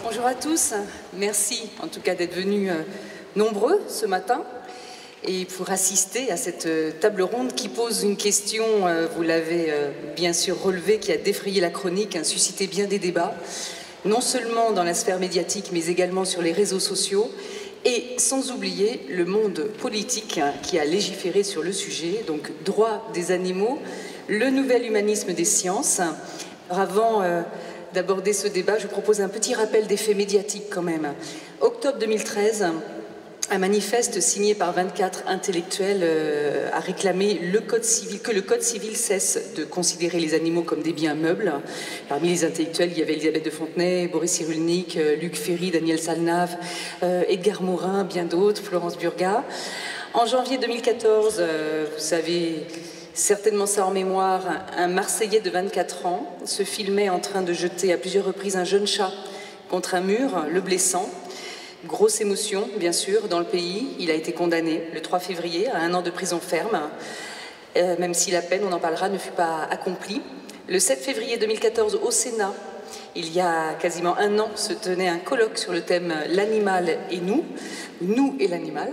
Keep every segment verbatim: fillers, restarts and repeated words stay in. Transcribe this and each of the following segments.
Bonjour à tous, merci en tout cas d'être venus nombreux ce matin et pour assister à cette table ronde qui pose une question, vous l'avez bien sûr relevée, qui a défrayé la chronique, a suscité bien des débats, non seulement dans la sphère médiatique mais également sur les réseaux sociaux et sans oublier le monde politique qui a légiféré sur le sujet, donc droit des animaux, le nouvel humanisme des sciences. Alors avant euh, d'aborder ce débat, je vous propose un petit rappel des faits médiatiques quand même. Octobre deux mille treize, un manifeste signé par vingt-quatre intellectuels euh, a réclamé le code civil, que le code civil cesse de considérer les animaux comme des biens meubles. Parmi les intellectuels, il y avait Elisabeth de Fontenay, Boris Cyrulnik, euh, Luc Ferry, Daniel Salnave, euh, Edgar Morin, bien d'autres, Florence Burga. En janvier deux mille quatorze, euh, vous savez certainement ça en mémoire, un Marseillais de vingt-quatre ans se filmait en train de jeter à plusieurs reprises un jeune chat contre un mur, le blessant. Grosse émotion, bien sûr, dans le pays. Il a été condamné le trois février à un an de prison ferme, euh, même si la peine, on en parlera, ne fut pas accomplie. Le sept février deux mille quatorze, au Sénat, il y a quasiment un an, se tenait un colloque sur le thème « L'animal et nous », nous et l'animal.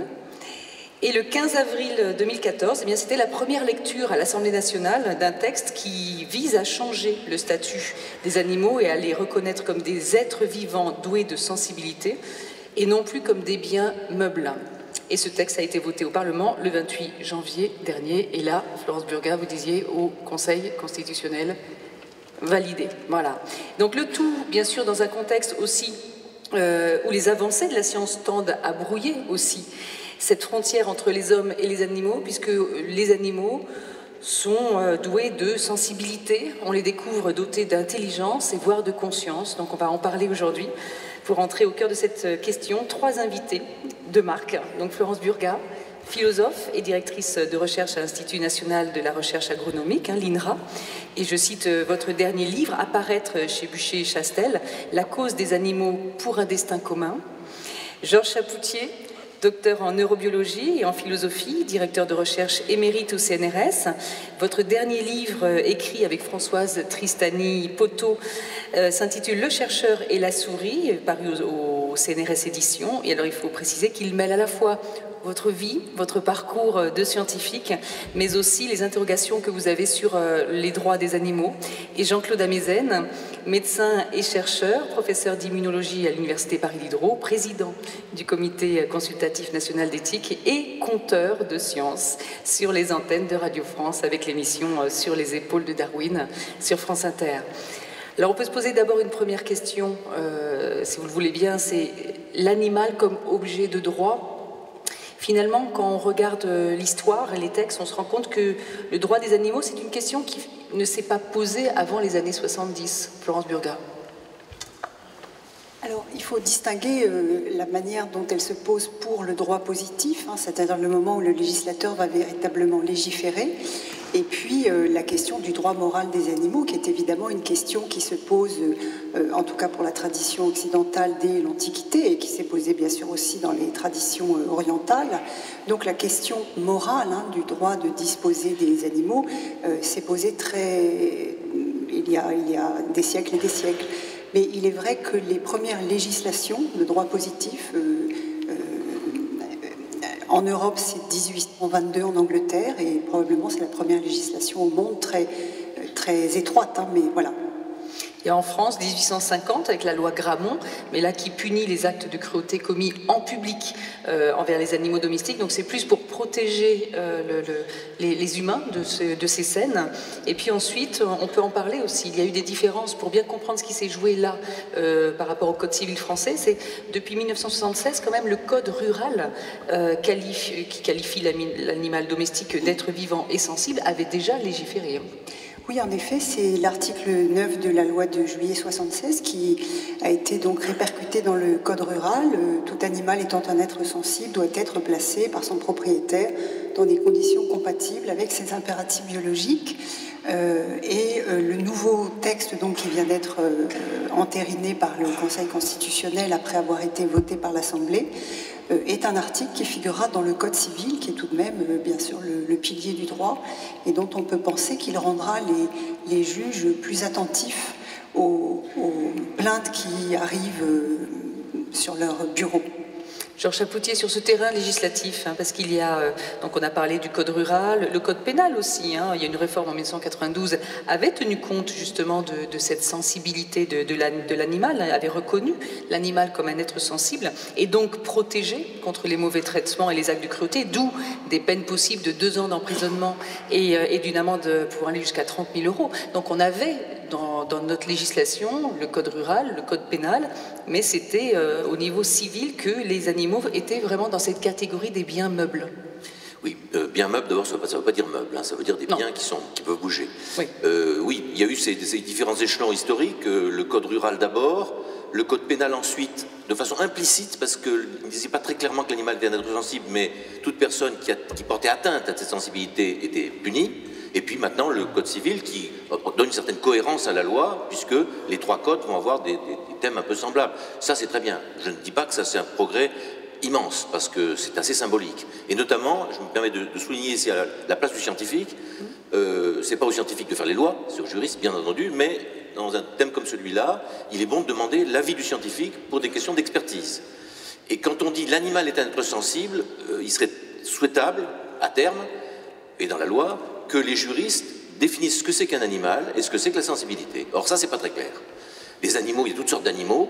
Et le quinze avril deux mille quatorze, eh bien, c'était la première lecture à l'Assemblée nationale d'un texte qui vise à changer le statut des animaux et à les reconnaître comme des êtres vivants doués de sensibilité et non plus comme des biens meubles. Et ce texte a été voté au Parlement le vingt-huit janvier dernier. Et là, Florence Burga, vous disiez au Conseil constitutionnel validé. Voilà. Donc le tout, bien sûr, dans un contexte aussi euh, où les avancées de la science tendent à brouiller aussi cette frontière entre les hommes et les animaux, puisque les animaux sont euh, doués de sensibilité, on les découvre dotés d'intelligence et voire de conscience. Donc on va en parler aujourd'hui. Pour entrer au cœur de cette question, trois invités de marque. Donc Florence Burga, philosophe et directrice de recherche à l'Institut national de la recherche agronomique, hein, l'INRA. Et je cite euh, votre dernier livre, à paraître chez Bucher et Chastel, La cause des animaux pour un destin commun. Georges Chapoutier, docteur en neurobiologie et en philosophie, directeur de recherche émérite au C N R S. Votre dernier livre, euh, écrit avec Françoise Tristany-Poteau, euh, s'intitule « Le chercheur et la souris », paru au, au C N R S Éditions. Et alors, il faut préciser qu'il mêle à la fois votre vie, votre parcours de scientifique, mais aussi les interrogations que vous avez sur euh, les droits des animaux. Et Jean-Claude Amezen, médecin et chercheur, professeur d'immunologie à l'Université Paris-Diderot, président du comité consultatif national d'éthique et conteur de sciences sur les antennes de Radio France avec l'émission Sur les épaules de Darwin sur France Inter. Alors on peut se poser d'abord une première question, euh, si vous le voulez bien, c'est l'animal comme objet de droit. Finalement, quand on regarde l'histoire et les textes, on se rend compte que le droit des animaux, c'est une question qui ne s'est pas posée avant les années soixante-dix. Florence Burga. Alors, il faut distinguer euh, la manière dont elle se pose pour le droit positif, hein, c'est-à-dire le moment où le législateur va véritablement légiférer, et puis euh, la question du droit moral des animaux, qui est évidemment une question qui se pose, euh, en tout cas pour la tradition occidentale dès l'Antiquité, et qui s'est posée bien sûr aussi dans les traditions euh, orientales. Donc la question morale, hein, du droit de disposer des animaux euh, s'est posée très... Il y, a, il y a des siècles et des siècles. Mais il est vrai que les premières législations de droit positif, euh, euh, en Europe, c'est mille huit cent vingt-deux en Angleterre, et probablement c'est la première législation au monde très, très étroite, hein, mais voilà. Et en France, mille huit cent cinquante, avec la loi Gramont, mais là qui punit les actes de cruauté commis en public euh, envers les animaux domestiques. Donc c'est plus pour protéger euh, le, le, les, les humains de, ce, de ces scènes. Et puis ensuite, on peut en parler aussi. Il y a eu des différences pour bien comprendre ce qui s'est joué là euh, par rapport au Code civil français. C'est depuis mille neuf cent soixante-seize, quand même, le Code rural euh, qualifie, qui qualifie l'animal domestique d'être vivant et sensible avait déjà légiféré. Oui, en effet, c'est l'article neuf de la loi de juillet soixante-seize qui a été donc répercuté dans le code rural. Tout animal étant un être sensible doit être placé par son propriétaire dans des conditions compatibles avec ses impératifs biologiques. Euh, et euh, le nouveau texte donc, qui vient d'être euh, entériné par le Conseil constitutionnel après avoir été voté par l'Assemblée euh, est un article qui figurera dans le Code civil, qui est tout de même euh, bien sûr le, le pilier du droit, et dont on peut penser qu'il rendra les, les juges plus attentifs aux, aux plaintes qui arrivent euh, sur leur bureau. Georges Chapoutier, sur ce terrain législatif, hein, parce qu'il y a, euh, donc on a parlé du code rural, le code pénal aussi, hein, il y a une réforme en mille neuf cent quatre-vingt-douze, avait tenu compte justement de, de cette sensibilité de, de l'animal, avait reconnu l'animal comme un être sensible, et donc protégé contre les mauvais traitements et les actes de cruauté, d'où des peines possibles de deux ans d'emprisonnement et, euh, et d'une amende pour aller jusqu'à trente mille euros. Donc on avait dans, dans notre législation le code rural, le code pénal, mais c'était euh, au niveau civil que les animaux étaient vraiment dans cette catégorie des biens meubles. Oui, euh, biens meubles, d'abord, ça ne veut, veut pas dire meubles, hein, ça veut dire des non. biens qui, sont, qui peuvent bouger. Oui, euh, oui, il y a eu ces, ces différents échelons historiques, euh, le code rural d'abord, le code pénal ensuite, de façon implicite, parce qu'il ne disait pas très clairement que l'animal était un être sensible, mais toute personne qui, a, qui portait atteinte à cette sensibilité était punie. Et puis maintenant, le code civil qui donne une certaine cohérence à la loi, puisque les trois codes vont avoir des, des, des thèmes un peu semblables. Ça, c'est très bien. Je ne dis pas que ça, c'est un progrès immense, parce que c'est assez symbolique. Et notamment, je me permets de, de souligner ici la, la place du scientifique. Euh, c'est pas aux scientifiques de faire les lois, c'est aux juristes, bien entendu, mais dans un thème comme celui-là, il est bon de demander l'avis du scientifique pour des questions d'expertise. Et quand on dit l'animal est un être sensible, euh, il serait souhaitable, à terme, et dans la loi, que les juristes définissent ce que c'est qu'un animal et ce que c'est que la sensibilité. Or ça, c'est pas très clair. Les animaux, il y a toutes sortes d'animaux.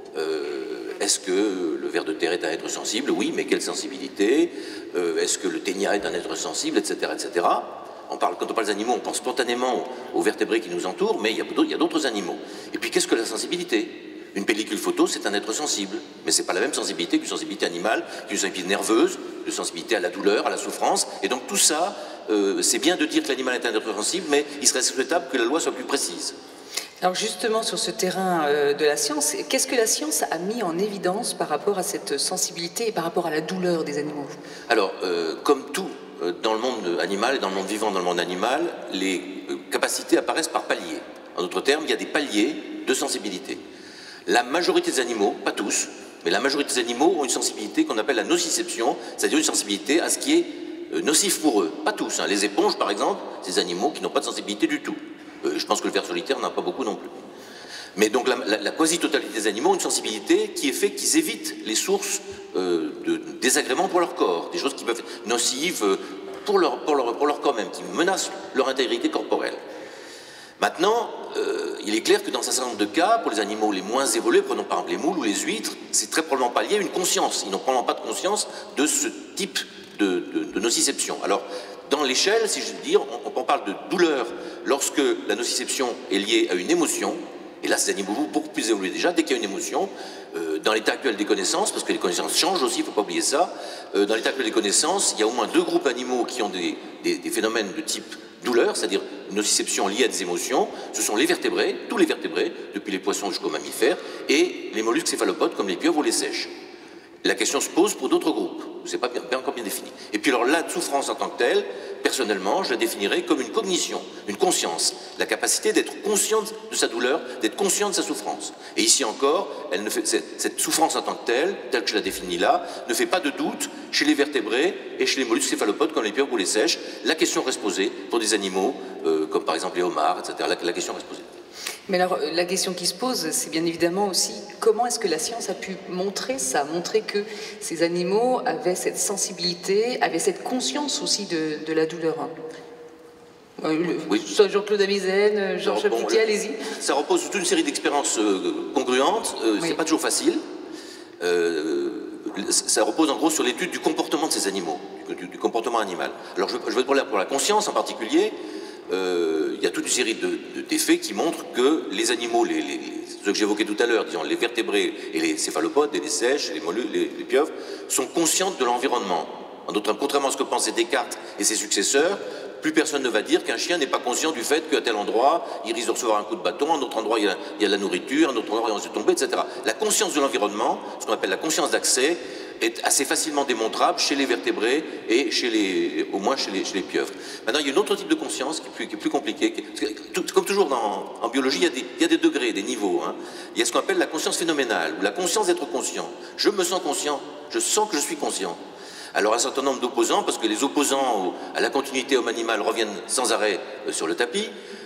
Euh, est-ce que le ver de terre est un être sensible? Oui, mais quelle sensibilité? euh, Est-ce que le ténia est un être sensible, et cetera, et cetera. On parle, quand on parle des animaux, on pense spontanément aux vertébrés qui nous entourent, mais il y a d'autres animaux. Et puis, qu'est-ce que la sensibilité? Une pellicule photo, c'est un être sensible, mais c'est pas la même sensibilité qu'une sensibilité animale, qu'une sensibilité nerveuse, une sensibilité à la douleur, à la souffrance. Et donc tout ça, euh, c'est bien de dire que l'animal est un être sensible, mais il serait souhaitable que la loi soit plus précise. Alors justement, sur ce terrain euh, de la science, qu'est-ce que la science a mis en évidence par rapport à cette sensibilité et par rapport à la douleur des animaux? Alors, euh, comme tout euh, dans le monde animal et dans le monde vivant dans le monde animal, les euh, capacités apparaissent par paliers. En d'autres termes, il y a des paliers de sensibilité. La majorité des animaux, pas tous, mais la majorité des animaux ont une sensibilité qu'on appelle la nociception, c'est-à-dire une sensibilité à ce qui est euh, nocif pour eux. Pas tous. Hein. Les éponges, par exemple, c'est des animaux qui n'ont pas de sensibilité du tout. Euh, je pense que le ver solitaire n'en a pas beaucoup non plus. Mais donc la, la, la quasi-totalité des animaux ont une sensibilité qui est faite qu'ils évitent les sources euh, de désagréments pour leur corps, des choses qui peuvent être nocives euh, pour, leur, pour, leur, pour leur corps même, qui menacent leur intégrité corporelle. Maintenant, euh, il est clair que dans un certain nombre de cas, pour les animaux les moins évolués, prenons par exemple les moules ou les huîtres, c'est très probablement pas lié à une conscience. Ils n'ont probablement pas de conscience de ce type de, de, de nociception. Alors, dans l'échelle, si je veux dire, on, on parle de douleur lorsque la nociception est liée à une émotion. Et là, ces animaux beaucoup plus évolués déjà, dès qu'il y a une émotion, euh, dans l'état actuel des connaissances, parce que les connaissances changent aussi, il ne faut pas oublier ça, euh, dans l'état actuel des connaissances, il y a au moins deux groupes animaux qui ont des, des, des phénomènes de type douleur, c'est-à-dire une nociception liée à des émotions. Ce sont les vertébrés, tous les vertébrés, depuis les poissons jusqu'aux mammifères, et les mollusques céphalopodes comme les pieuvres ou les seiches. La question se pose pour d'autres groupes, c'est pas bien, pas encore bien défini. Et puis alors la souffrance en tant que telle, personnellement, je la définirais comme une cognition, une conscience, la capacité d'être conscient de sa douleur, d'être conscient de sa souffrance. Et ici encore, elle ne fait, cette souffrance en tant que telle, telle que je la définis là, ne fait pas de doute chez les vertébrés et chez les mollusques céphalopodes comme les pieuvres ou les seiches. La question reste posée pour des animaux euh, comme par exemple les homards, et cetera. La, la question reste posée. Mais alors, la question qui se pose, c'est bien évidemment aussi comment est-ce que la science a pu montrer ça, montrer que ces animaux avaient cette sensibilité, avaient cette conscience aussi de, de la douleur. Le, oui. Soit Jean-Claude Amezen, Georges Chapoutier, bon, allez-y. Ça repose sur toute une série d'expériences euh, congruentes, euh, oui. C'est pas toujours facile. Euh, ça repose en gros sur l'étude du comportement de ces animaux, du, du comportement animal. Alors je, je vais pour la, pour la conscience en particulier. Euh, il y a toute une série d'effets qui montrent que les animaux, les, les, ceux que j'évoquais tout à l'heure, disons les vertébrés et les céphalopodes, et les seiches, les mollusques, les, les pieuvres, sont conscients de l'environnement. En d'autres termes, contrairement à ce que pensaient Descartes et ses successeurs, plus personne ne va dire qu'un chien n'est pas conscient du fait qu'à tel endroit, il risque de recevoir un coup de bâton, à un autre endroit, il y a, il y a de la nourriture, à un autre endroit, il va se tomber, et cetera. La conscience de l'environnement, ce qu'on appelle la conscience d'accès, est assez facilement démontrable chez les vertébrés et chez les, au moins chez les, chez les pieuvres. Maintenant, il y a un autre type de conscience qui est plus, qui est plus compliqué. Qui est, tout, comme toujours dans, en biologie, il y, a des, il y a des degrés, des niveaux. Hein. Il y a ce qu'on appelle la conscience phénoménale, ou la conscience d'être conscient. Je me sens conscient, je sens que je suis conscient. Alors un certain nombre d'opposants, parce que les opposants à la continuité homme-animal reviennent sans arrêt sur le tapis,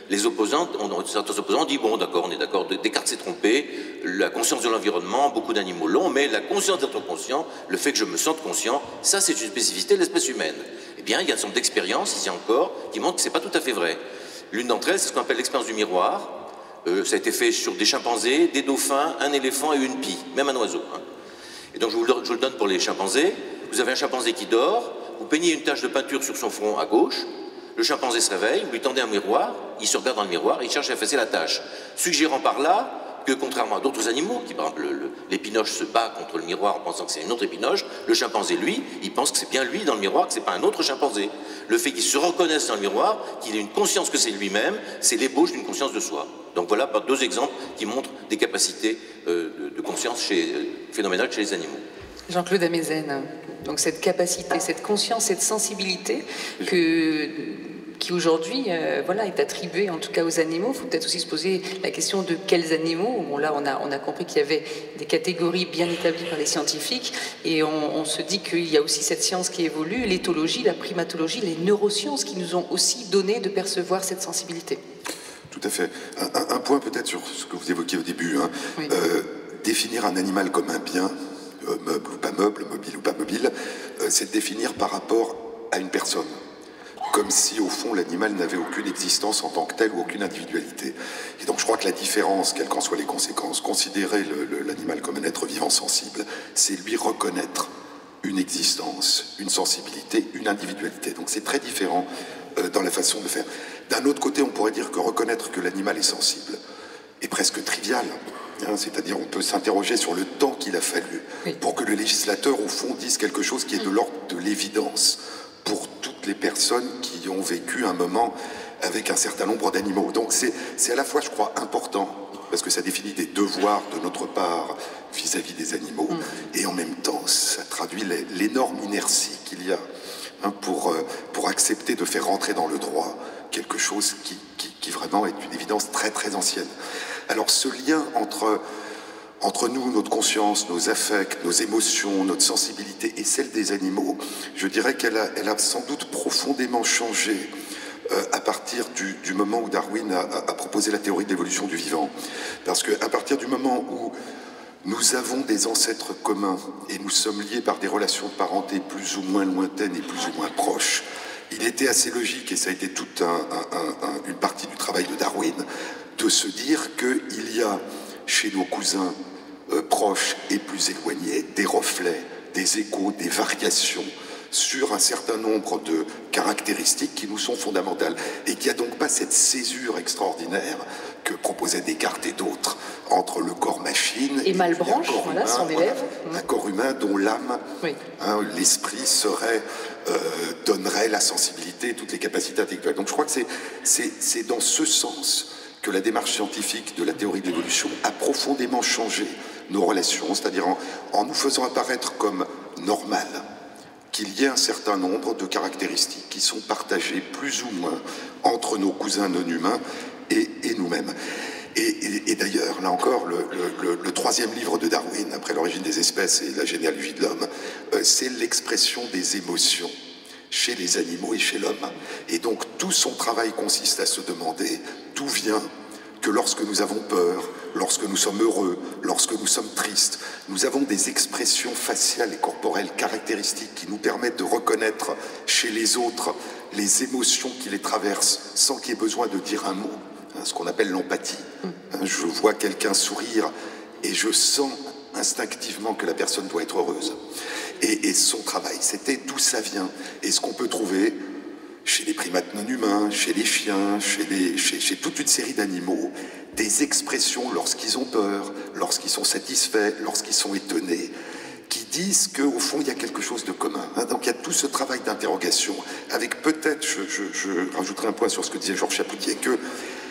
les opposants, on, certains opposants disent, bon d'accord, on est d'accord, Descartes s'est trompé, la conscience de l'environnement, beaucoup d'animaux l'ont, mais la conscience d'être conscient, le fait que je me sente conscient, ça c'est une spécificité de l'espèce humaine. Eh bien, il y a une sorte d'expérience, ici encore, qui montre que ce n'est pas tout à fait vrai. L'une d'entre elles, c'est ce qu'on appelle l'expérience du miroir. Euh, ça a été fait sur des chimpanzés, des dauphins, un éléphant et une pie, même un oiseau. Hein. Et donc je vous, le, je vous le donne pour les chimpanzés. Vous avez un chimpanzé qui dort, vous peignez une tache de peinture sur son front à gauche, le chimpanzé se réveille, vous lui tendez un miroir, il se regarde dans le miroir et il cherche à effacer la tache. Suggérant par là que, contrairement à d'autres animaux, qui par exemple l'épinoche se bat contre le miroir en pensant que c'est une autre épinoche, le chimpanzé, lui, il pense que c'est bien lui dans le miroir, que c'est pas un autre chimpanzé. Le fait qu'il se reconnaisse dans le miroir, qu'il ait une conscience que c'est lui-même, c'est l'ébauche d'une conscience de soi. Donc voilà deux exemples qui montrent des capacités euh, de, de conscience chez, euh, phénoménales chez les animaux. Jean-Claude Amezen, donc cette capacité, cette conscience, cette sensibilité que, qui aujourd'hui euh, voilà, est attribuée en tout cas aux animaux. Il faut peut-être aussi se poser la question de quels animaux. Bon, là, on a, on a compris qu'il y avait des catégories bien établies par les scientifiques et on, on se dit qu'il y a aussi cette science qui évolue, l'éthologie, la primatologie, les neurosciences qui nous ont aussi donné de percevoir cette sensibilité. Tout à fait. Un, un, un point peut-être sur ce que vous évoquiez au début. Hein. Oui. Euh, définir un animal comme un bien, euh, meuble ou pas meuble, mobile ou pas mobile, euh, c'est définir par rapport à une personne. Comme si, au fond, l'animal n'avait aucune existence en tant que tel ou aucune individualité. Et donc je crois que la différence, quelles qu'en soient les conséquences, considérer l'animal comme un être vivant sensible, c'est lui reconnaître une existence, une sensibilité, une individualité. Donc c'est très différent euh, dans la façon de faire. D'un autre côté, on pourrait dire que reconnaître que l'animal est sensible est presque trivial. Hein, c'est-à-dire on peut s'interroger sur le temps qu'il a fallu oui. pour que le législateur, au fond, dise quelque chose qui est de l'ordre de l'évidence pour toutes les personnes qui ont vécu un moment avec un certain nombre d'animaux. Donc c'est à la fois, je crois, important, parce que ça définit des devoirs de notre part vis-à-vis des animaux, mmh. et en même temps, ça traduit l'énorme inertie qu'il y a hein, pour, pour accepter de faire rentrer dans le droit quelque chose qui, qui, qui vraiment est une évidence très très ancienne. Alors ce lien entre, entre nous, notre conscience, nos affects, nos émotions, notre sensibilité et celle des animaux, je dirais qu'elle a, elle a sans doute profondément changé euh, à partir du, du moment où Darwin a, a proposé la théorie de l'évolution du vivant. Parce qu'à partir du moment où nous avons des ancêtres communs et nous sommes liés par des relations de parenté plus ou moins lointaines et plus ou moins proches, il était assez logique, et ça a été toute un, un, un, une partie du travail de Darwin, de se dire qu'il y a chez nos cousins euh, proches et plus éloignés des reflets, des échos, des variations sur un certain nombre de caractéristiques qui nous sont fondamentales et qu'il n'y a donc pas cette césure extraordinaire que proposaient Descartes et d'autres entre le corps machine et, et Malebranche, voilà, humain, son élève. Voilà, un corps humain dont l'âme, oui. hein, l'esprit serait, euh, donnerait la sensibilité, toutes les capacités intellectuelles. Donc je crois que c'est dans ce sens que la démarche scientifique de la théorie de l'évolution a profondément changé nos relations, c'est-à-dire en, en nous faisant apparaître comme normal qu'il y ait un certain nombre de caractéristiques qui sont partagées plus ou moins entre nos cousins non humains et, et nous-mêmes. Et, et, et d'ailleurs, là encore, le, le, le troisième livre de Darwin, après l'origine des espèces et la généalogie de l'homme, euh, c'est l'expression des émotions chez les animaux et chez l'homme. Et donc tout son travail consiste à se demander d'où vient que lorsque nous avons peur, lorsque nous sommes heureux, lorsque nous sommes tristes, nous avons des expressions faciales et corporelles caractéristiques qui nous permettent de reconnaître chez les autres les émotions qui les traversent sans qu'il y ait besoin de dire un mot, hein, ce qu'on appelle l'empathie. Hein, je vois quelqu'un sourire et je sens instinctivement que la personne doit être heureuse. Et, et son travail, c'était d'où ça vient. Et ce qu'on peut trouver chez les primates non humains, chez les chiens, chez, les, chez, chez toute une série d'animaux, des expressions lorsqu'ils ont peur, lorsqu'ils sont satisfaits, lorsqu'ils sont étonnés, qui disent qu'au fond, il y a quelque chose de commun. Hein, donc il y a tout ce travail d'interrogation, avec peut-être, je, je, je rajouterai un point sur ce que disait Georges Chapoutier, que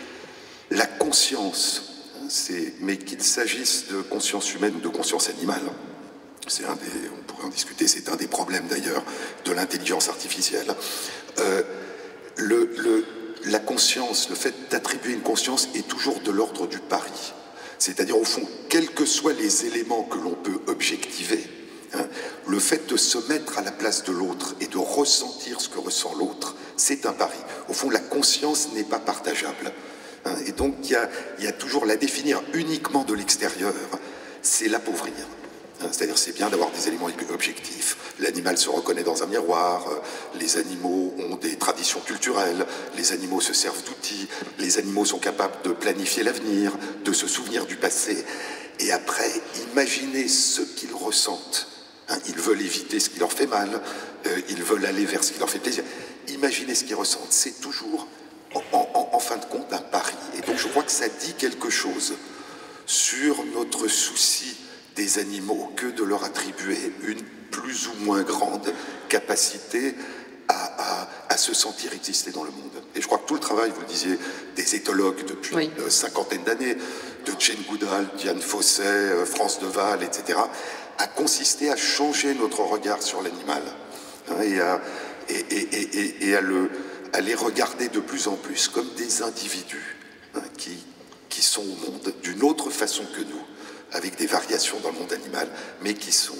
la conscience, mais qu'il s'agisse de conscience humaine ou de conscience animale, c'est un des, on pourrait en discuter, c'est un des problèmes d'ailleurs de l'intelligence artificielle. Euh, le, le, la conscience, le fait d'attribuer une conscience est toujours de l'ordre du pari. C'est-à-dire, au fond, quels que soient les éléments que l'on peut objectiver, hein, le fait de se mettre à la place de l'autre et de ressentir ce que ressent l'autre c'est un pari. Au fond, la conscience n'est pas partageable. Hein, et donc, il y a, il y a toujours la définir uniquement de l'extérieur, c'est l'appauvrir. C'est-à-dire c'est bien d'avoir des éléments objectifs. L'animal se reconnaît dans un miroir, les animaux ont des traditions culturelles, les animaux se servent d'outils, les animaux sont capables de planifier l'avenir, de se souvenir du passé. Et après, imaginez ce qu'ils ressentent. Hein, ils veulent éviter ce qui leur fait mal, euh, ils veulent aller vers ce qui leur fait plaisir. Imaginez ce qu'ils ressentent. C'est toujours, en, en, en fin de compte, un pari. Et donc je crois que ça dit quelque chose sur notre souci des animaux que de leur attribuer une plus ou moins grande capacité à, à, à se sentir exister dans le monde. Et je crois que tout le travail, vous le disiez, des éthologues depuis oui. une cinquantaine d'années, de Jane Goodall, Diane Fossey, France Deval, et cetera, a consisté à changer notre regard sur l'animal hein, et, à, et, et, et, et à, le, à les regarder de plus en plus comme des individus hein, qui, qui sont au monde d'une autre façon que nous, avec des variations dans le monde animal, mais qui sont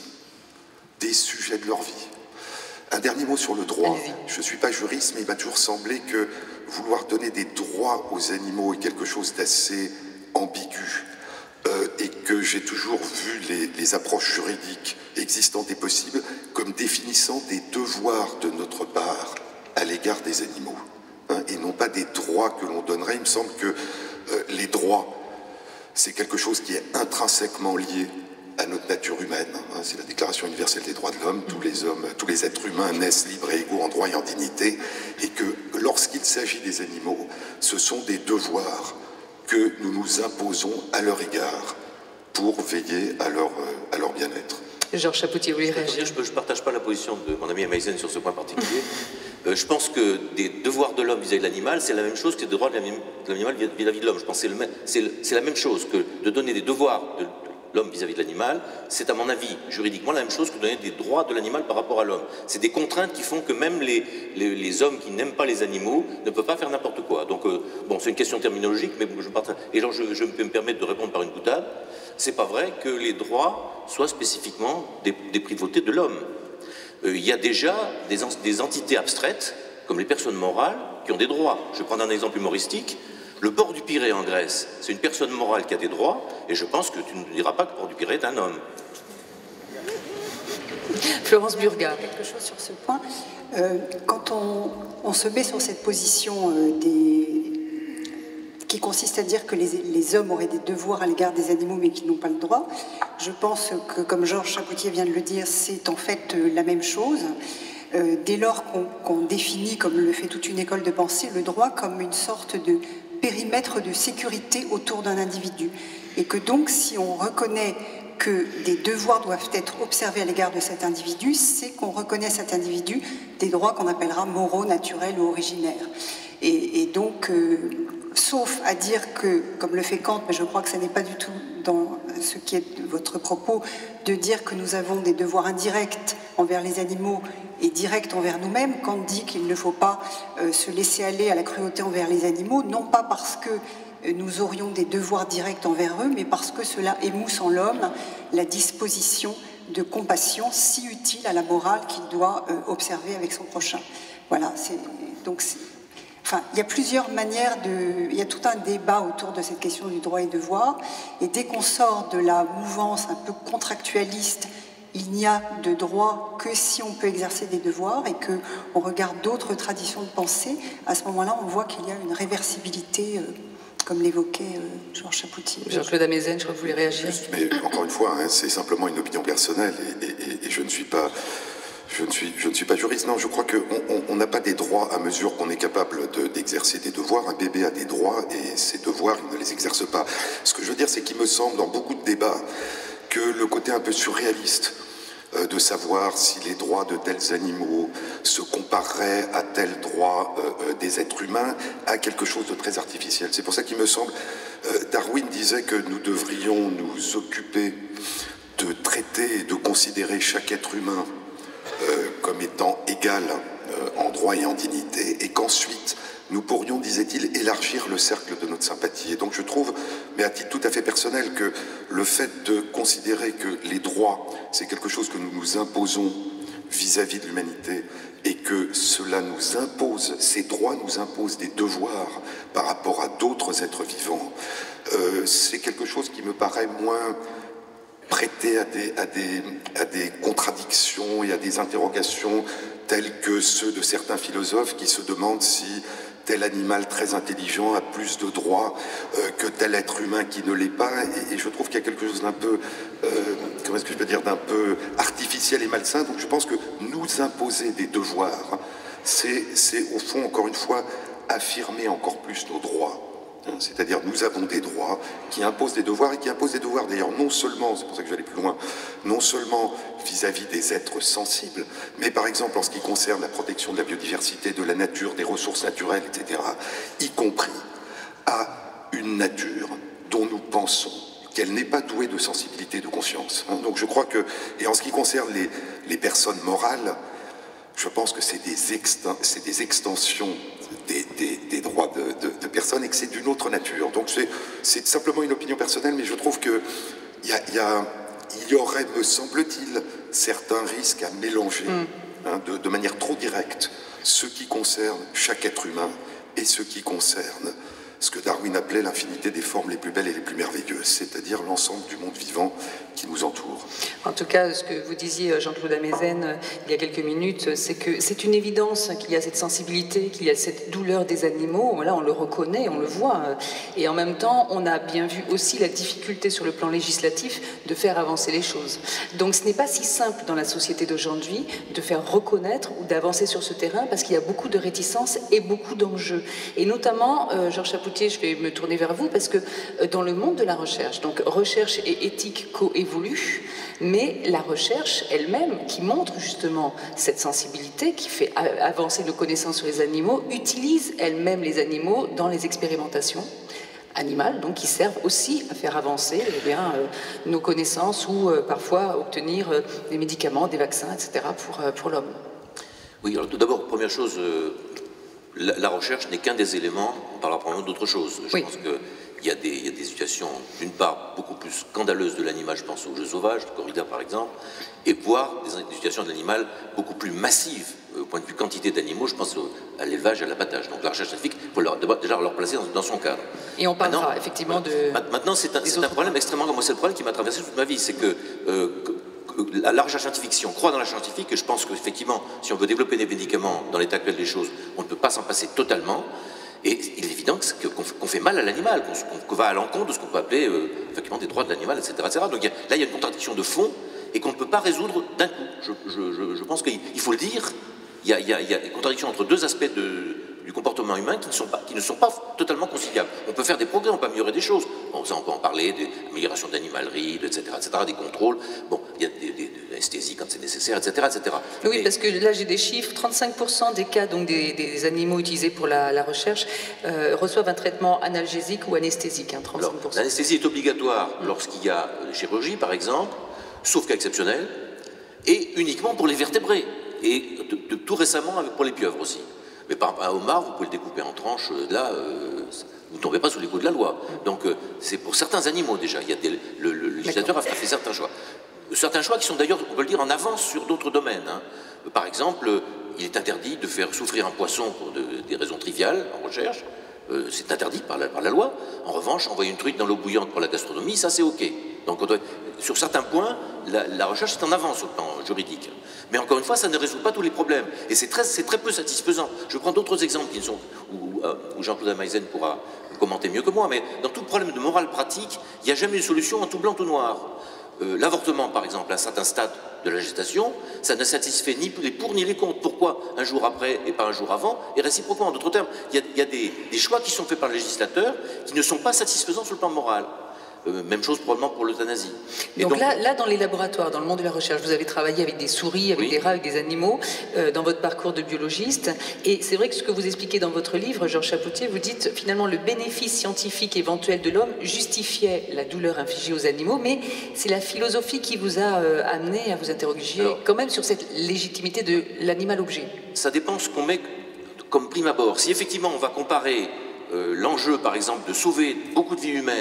des sujets de leur vie. Un dernier mot sur le droit. Je ne suis pas juriste, mais il m'a toujours semblé que vouloir donner des droits aux animaux est quelque chose d'assez ambigu, euh, et que j'ai toujours vu les, les approches juridiques existantes et possibles comme définissant des devoirs de notre part à l'égard des animaux, hein, et non pas des droits que l'on donnerait. Il me semble que euh, les droits, c'est quelque chose qui est intrinsèquement lié à notre nature humaine. C'est la Déclaration universelle des droits de l'homme. Tous les hommes, tous les êtres humains naissent libres et égaux en droit et en dignité, et que lorsqu'il s'agit des animaux, ce sont des devoirs que nous nous imposons à leur égard pour veiller à leur, à leur bien-être. Georges Chapoutier, vous voulez réagir? Je ne partage pas la position de mon ami Amaïzen sur ce point particulier. Euh, je pense que des devoirs de l'homme vis-à-vis de l'animal, c'est la même chose que des droits de l'animal vis-à-vis de l'homme. Je pense que c'est la même chose que de donner des devoirs de l'homme vis-à-vis de l'animal. C'est à mon avis juridiquement la même chose que de donner des droits de l'animal par rapport à l'homme. C'est des contraintes qui font que même les, les, les hommes qui n'aiment pas les animaux ne peuvent pas faire n'importe quoi. Donc, euh, bon, c'est une question terminologique, mais je partage. Et genre, je, je peux me permettre de répondre par une boutade. C'est pas vrai que les droits soient spécifiquement des, des privautés de l'homme. Euh, il y a déjà des, des entités abstraites, comme les personnes morales, qui ont des droits. Je vais prendre un exemple humoristique. Le port du Pirée en Grèce, c'est une personne morale qui a des droits, et je pense que tu ne diras pas que le port du Pirée est un homme. Florence Burga. Quelque chose sur ce point. Euh, quand on, on se met sur cette position euh, des... qui consiste à dire que les, les hommes auraient des devoirs à l'égard des animaux mais qui n'ont pas le droit, je pense que, comme Georges Chapoutier vient de le dire, c'est en fait euh, la même chose. Euh, dès lors qu'on qu'on définit, comme le fait toute une école de pensée, le droit comme une sorte de périmètre de sécurité autour d'un individu. Et que donc, si on reconnaît que des devoirs doivent être observés à l'égard de cet individu, c'est qu'on reconnaît à cet individu des droits qu'on appellera moraux, naturels ou originaires. Et, et donc, euh, sauf à dire que, comme le fait Kant, mais je crois que ce n'est pas du tout dans ce qui est votre propos, de dire que nous avons des devoirs indirects envers les animaux et directs envers nous-mêmes. Kant dit qu'il ne faut pas euh, se laisser aller à la cruauté envers les animaux, non pas parce que euh, nous aurions des devoirs directs envers eux, mais parce que cela émousse en l'homme la disposition de compassion si utile à la morale qu'il doit euh, observer avec son prochain. Voilà, c'est donc... Enfin, il y a plusieurs manières de... Il y a tout un débat autour de cette question du droit et devoir. Et dès qu'on sort de la mouvance un peu contractualiste, il n'y a de droit que si on peut exercer des devoirs et qu'on regarde d'autres traditions de pensée, à ce moment-là, on voit qu'il y a une réversibilité, euh, comme l'évoquait euh, Georges Chapoutier. Georges-Claude Amezen, je crois que vous voulez réagir. Mais encore une fois, hein, c'est simplement une opinion personnelle et, et, et je ne suis pas... Je ne, suis, je ne suis pas juriste, non, je crois qu'on n'a pas des droits à mesure qu'on est capable d'exercer de, des devoirs. Un bébé a des droits et ses devoirs, il ne les exerce pas. Ce que je veux dire, c'est qu'il me semble, dans beaucoup de débats, que le côté un peu surréaliste euh, de savoir si les droits de tels animaux se compareraient à tels droits euh, des êtres humains a quelque chose de très artificiel. C'est pour ça qu'il me semble, euh, Darwin disait que nous devrions nous occuper de traiter et de considérer chaque être humain Euh, comme étant égal euh, en droit et en dignité, et qu'ensuite nous pourrions, disait-il, élargir le cercle de notre sympathie. Et donc je trouve, mais à titre tout à fait personnel, que le fait de considérer que les droits, c'est quelque chose que nous nous imposons vis-à-vis de l'humanité et que cela nous impose, ces droits nous imposent des devoirs par rapport à d'autres êtres vivants, euh, c'est quelque chose qui me paraît moins prêté à des, à, des, à des contradictions et à des interrogations tels que ceux de certains philosophes qui se demandent si tel animal très intelligent a plus de droits euh, que tel être humain qui ne l'est pas. Et, et je trouve qu'il y a quelque chose d'un peu, euh, comment est-ce que je peux dire, d'un peu artificiel et malsain. Donc je pense que nous imposer des devoirs, c'est, c'est au fond, encore une fois, affirmer encore plus nos droits. C'est-à-dire nous avons des droits qui imposent des devoirs et qui imposent des devoirs d'ailleurs non seulement, c'est pour ça que j'allais plus loin, non seulement vis-à-vis des êtres sensibles, mais par exemple en ce qui concerne la protection de la biodiversité, de la nature, des ressources naturelles, et cetera, y compris à une nature dont nous pensons qu'elle n'est pas douée de sensibilité, de conscience. Donc je crois que, et en ce qui concerne les, les personnes morales, je pense que c'est des, exten c'est des extensions des, des, des droits de, de, de personnes et que c'est d'une autre nature. Donc c'est simplement une opinion personnelle, mais je trouve qu'il y, a, y, a, y aurait, me semble-t-il, certains risques à mélanger mm. hein, de, de manière trop directe ce qui concerne chaque être humain et ce qui concerne ce que Darwin appelait l'infinité des formes les plus belles et les plus merveilleuses, c'est-à-dire l'ensemble du monde vivant qui nous entoure. En tout cas, ce que vous disiez, Jean-Claude Amezen, il y a quelques minutes, c'est que c'est une évidence qu'il y a cette sensibilité, qu'il y a cette douleur des animaux. Voilà, on le reconnaît, on le voit. Et en même temps, on a bien vu aussi la difficulté sur le plan législatif de faire avancer les choses. Donc ce n'est pas si simple dans la société d'aujourd'hui de faire reconnaître ou d'avancer sur ce terrain parce qu'il y a beaucoup de réticences et beaucoup d'enjeux. Et notamment, euh, Georges Chapoutier, je vais me tourner vers vous parce que euh, dans le monde de la recherche, donc recherche et éthique coévoluent, mais la recherche elle-même, qui montre justement cette sensibilité, qui fait avancer nos connaissances sur les animaux, utilise elle-même les animaux dans les expérimentations animales, donc qui servent aussi à faire avancer eh bien, euh, nos connaissances ou euh, parfois obtenir euh, des médicaments, des vaccins, et cetera pour, euh, pour l'homme. Oui, alors tout d'abord, première chose, euh, la, la recherche n'est qu'un des éléments par rapport à d'autres choses. Je oui. pense que Il y, a des, il y a des situations, d'une part, beaucoup plus scandaleuses de l'animal, je pense aux jeux sauvages, de corrida par exemple, et voire des, des situations de l'animal beaucoup plus massives, euh, au point de vue quantité d'animaux, je pense au, à l'élevage et à l'abattage. Donc la recherche scientifique, il faut leur, déjà leur placer dans, dans son cadre. Et on parlera maintenant, effectivement de... Maintenant, c'est un, un problème extrêmement... Moi, c'est le problème qui m'a traversé toute ma vie, c'est que, euh, que, que la, la recherche scientifique, si on croit dans la recherche scientifique, et je pense qu'effectivement, si on veut développer des médicaments dans l'état actuel des choses, on ne peut pas s'en passer totalement. Et il est évident qu'on qu fait mal à l'animal, qu'on qu va à l'encontre de ce qu'on peut appeler euh, effectivement des droits de l'animal, et cetera, et cetera. Donc il y a, là, il y a une contradiction de fond et qu'on ne peut pas résoudre d'un coup. Je, je, je, je pense qu'il faut le dire, il y, a, il, y a, il y a une contradiction entre deux aspects de, du comportement humain qui ne, sont pas, qui ne sont pas totalement conciliables. On peut faire des progrès, on peut améliorer des choses. Bon, ça, on peut en parler, des améliorations d'animalerie, et cetera, et cetera, des contrôles. Bon, il y a des, des, de l'anesthésie quand c'est nécessaire, et cetera, et cetera. Oui, et... parce que là, j'ai des chiffres. trente-cinq pour cent des cas, donc des, des animaux utilisés pour la, la recherche, euh, reçoivent un traitement analgésique ou anesthésique. Hein, trente-cinq pour cent. L'anesthésie est obligatoire mmh. lorsqu'il y a euh, chirurgie, par exemple, sauf cas exceptionnel, et uniquement pour les vertébrés. Et de, de, tout récemment pour les pieuvres aussi. Mais par un homard, vous pouvez le découper en tranches, là, euh, vous ne tombez pas sous les coups de la loi. Donc, euh, c'est pour certains animaux déjà. Il y a des, le, le législateur a fait certains choix. Certains choix qui sont d'ailleurs, on peut le dire, en avance sur d'autres domaines. Hein. Par exemple, il est interdit de faire souffrir un poisson pour de, des raisons triviales en recherche. Euh, c'est interdit par la, par la loi. En revanche, envoyer une truite dans l'eau bouillante pour la gastronomie, ça c'est OK. Donc, on doit, sur certains points, la, la recherche est en avance au plan juridique. Mais encore une fois, ça ne résout pas tous les problèmes. Et c'est très, très peu satisfaisant. Je prends d'autres exemples qui sont, où, où Jean-Claude Amezen pourra commenter mieux que moi, mais dans tout problème de morale pratique, il n'y a jamais une solution en tout blanc, tout noir. Euh, L'avortement, par exemple, à un certain stade de la gestation, ça ne satisfait ni les pour ni les contre. Pourquoi un jour après et pas un jour avant? Et réciproquement, en d'autres termes, il y a, il y a des, des choix qui sont faits par le législateur qui ne sont pas satisfaisants sur le plan moral. Euh, même chose probablement pour l'euthanasie. Donc, donc là, là, dans les laboratoires, dans le monde de la recherche, vous avez travaillé avec des souris, avec oui. des rats, avec des animaux, euh, dans votre parcours de biologiste. Et c'est vrai que ce que vous expliquez dans votre livre, Georges Chapoutier, vous dites finalement le bénéfice scientifique éventuel de l'homme justifiait la douleur infligée aux animaux, mais c'est la philosophie qui vous a euh, amené à vous interroger Alors, quand même sur cette légitimité de l'animal-objet. Ça dépend ce qu'on met comme prime abord. Si effectivement on va comparer euh, l'enjeu, par exemple, de sauver beaucoup de vies humaines,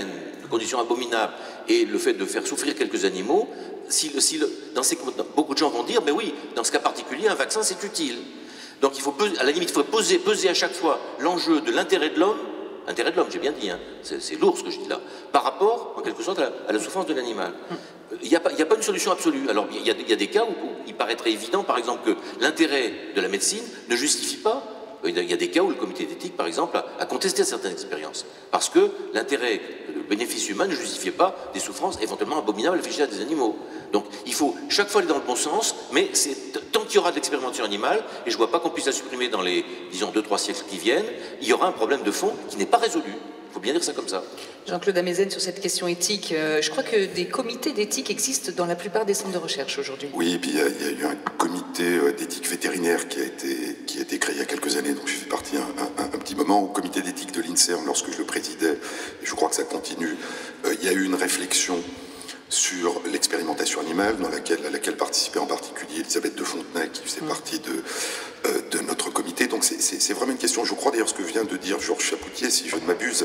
conditions abominables et le fait de faire souffrir quelques animaux, si le, si le, dans ces, beaucoup de gens vont dire, mais oui, dans ce cas particulier, un vaccin c'est utile. Donc il faut peser, à la limite, il faut peser, peser à chaque fois l'enjeu de l'intérêt de l'homme, intérêt de l'homme, j'ai bien dit, hein, c'est lourd ce que je dis là, par rapport, en quelque sorte, à la, à la souffrance de l'animal. Il n'y a, a pas une solution absolue. Alors il y, y a des cas où, où il paraîtrait évident, par exemple, que l'intérêt de la médecine ne justifie pas. Il y a des cas où le comité d'éthique, par exemple, a, a contesté certaines expériences, parce que l'intérêt, le bénéfice humain ne justifiait pas des souffrances éventuellement abominables infligées à des animaux. Donc il faut chaque fois aller dans le bon sens, mais tant qu'il y aura de l'expérimentation animale, et je ne vois pas qu'on puisse la supprimer dans les, disons, deux, trois siècles qui viennent, il y aura un problème de fond qui n'est pas résolu. Il faut bien dire ça comme ça. Jean-Claude Amezen, sur cette question éthique, euh, je crois que des comités d'éthique existent dans la plupart des centres de recherche aujourd'hui. Oui, et puis il y, y a eu un comité d'éthique vétérinaire qui a, été, qui a été créé il y a quelques années, donc je fais partie un, un, un petit moment au comité d'éthique de l'INSERM lorsque je le présidais, et je crois que ça continue. Euh, il y a eu une réflexion sur l'expérimentation animale, dans laquelle, à laquelle participait en particulier Elisabeth de Fontenay, qui faisait mmh. partie de, euh, de notre comité. Donc c'est vraiment une question, je crois d'ailleurs ce que vient de dire Georges Chapoutier, si je ne m'abuse,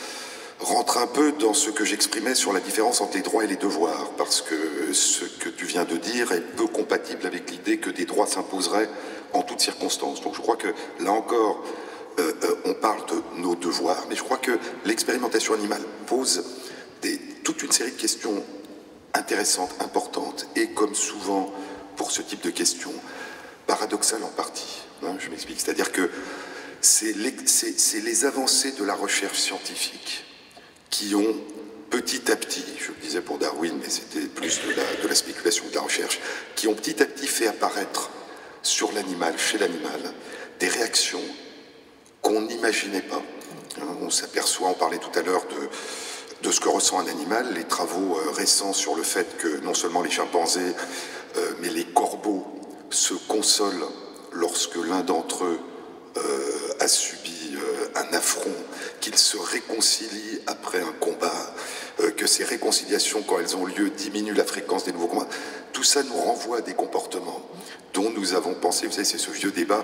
rentre un peu dans ce que j'exprimais sur la différence entre les droits et les devoirs, parce que ce que tu viens de dire est peu compatible avec l'idée que des droits s'imposeraient en toutes circonstances. Donc je crois que, là encore, euh, euh, on parle de nos devoirs, mais je crois que l'expérimentation animale pose des, toute une série de questions intéressantes, importantes, et comme souvent pour ce type de questions, paradoxales en partie. Hein, je m'explique, c'est-à-dire que c'est les, c'est les avancées de la recherche scientifique qui ont petit à petit, je le disais pour Darwin, mais c'était plus de la, de la spéculation que de la recherche, qui ont petit à petit fait apparaître sur l'animal, chez l'animal, des réactions qu'on n'imaginait pas. On s'aperçoit, on parlait tout à l'heure de, de ce que ressent un animal, les travaux euh, récents sur le fait que non seulement les chimpanzés, euh, mais les corbeaux se consolent lorsque l'un d'entre eux euh, a subi euh, un affront, qu'ils se réconcilient après un combat, euh, que ces réconciliations, quand elles ont lieu, diminuent la fréquence des nouveaux combats. Tout ça nous renvoie à des comportements dont nous avons pensé, vous savez, c'est ce vieux débat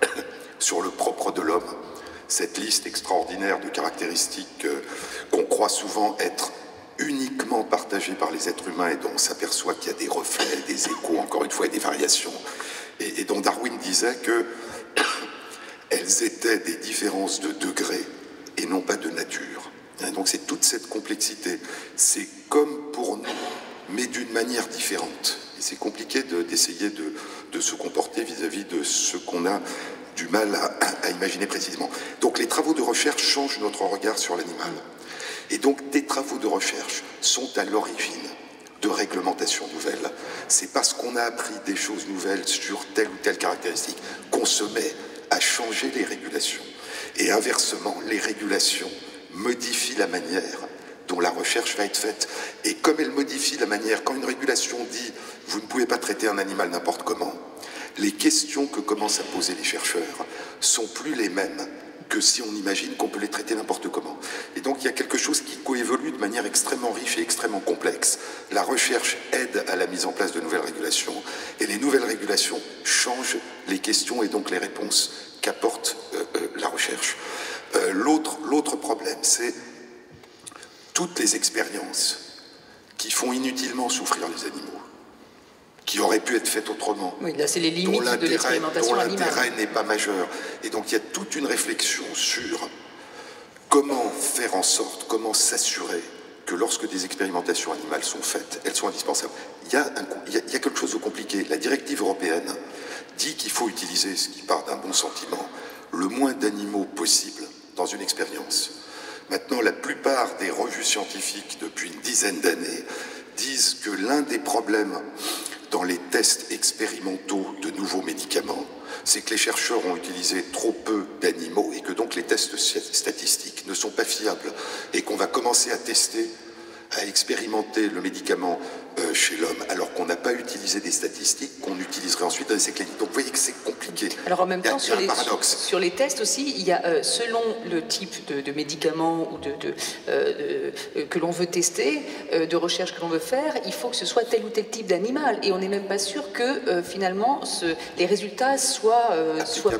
sur le propre de l'homme, cette liste extraordinaire de caractéristiques euh, qu'on croit souvent être uniquement partagées par les êtres humains et dont on s'aperçoit qu'il y a des reflets, des échos, encore une fois, et des variations. Et, et dont Darwin disait que elles étaient des différences de degré et non pas de nature. Donc c'est toute cette complexité. C'est comme pour nous, mais d'une manière différente. Et c'est compliqué d'essayer de, de, de se comporter vis-à-vis de ce qu'on a du mal à, à imaginer précisément. Donc les travaux de recherche changent notre regard sur l'animal. Et donc des travaux de recherche sont à l'origine de réglementations nouvelles. C'est parce qu'on a appris des choses nouvelles sur telle ou telle caractéristique qu'on se met à changer les régulations. Et inversement, les régulations modifient la manière dont la recherche va être faite. Et comme elle modifie la manière, quand une régulation dit « vous ne pouvez pas traiter un animal n'importe comment », les questions que commencent à poser les chercheurs sont plus les mêmes que si on imagine qu'on peut les traiter n'importe comment. Et donc il y a quelque chose qui coévolue de manière extrêmement riche et extrêmement complexe. La recherche aide à la mise en place de nouvelles régulations, et les nouvelles régulations changent les questions et donc les réponses qu'apporte euh, euh, la recherche. Euh, l'autre, l'autre problème, c'est toutes les expériences qui font inutilement souffrir les animaux, qui auraient pu être faites autrement. Oui, là, c'est les limites de l'expérimentation animale. Dont l'intérêt n'est pas majeur. Et donc, il y a toute une réflexion sur comment faire en sorte, comment s'assurer que lorsque des expérimentations animales sont faites, elles sont indispensables. Il y a, un, il y a, il y a quelque chose de compliqué. La directive européenne dit qu'il faut utiliser, ce qui part d'un bon sentiment, le moins d'animaux possible dans une expérience. Maintenant, la plupart des revues scientifiques, depuis une dizaine d'années, disent que l'un des problèmes dans les tests expérimentaux de nouveaux médicaments, c'est que les chercheurs ont utilisé trop peu d'animaux et que donc les tests statistiques ne sont pas fiables et qu'on va commencer à tester, à expérimenter le médicament euh, chez l'homme alors qu'on n'a pas utilisé des statistiques qu'on utiliserait ensuite dans les essais cliniques. Donc vous voyez que c'est compliqué. Alors en même temps, sur les, sur, sur les tests aussi, il y a euh, selon le type de, de médicament ou de, de, euh, de, que l'on veut tester, euh, de recherche que l'on veut faire, il faut que ce soit tel ou tel type d'animal. Et on n'est même pas sûr que euh, finalement ce, les résultats soient, euh, soient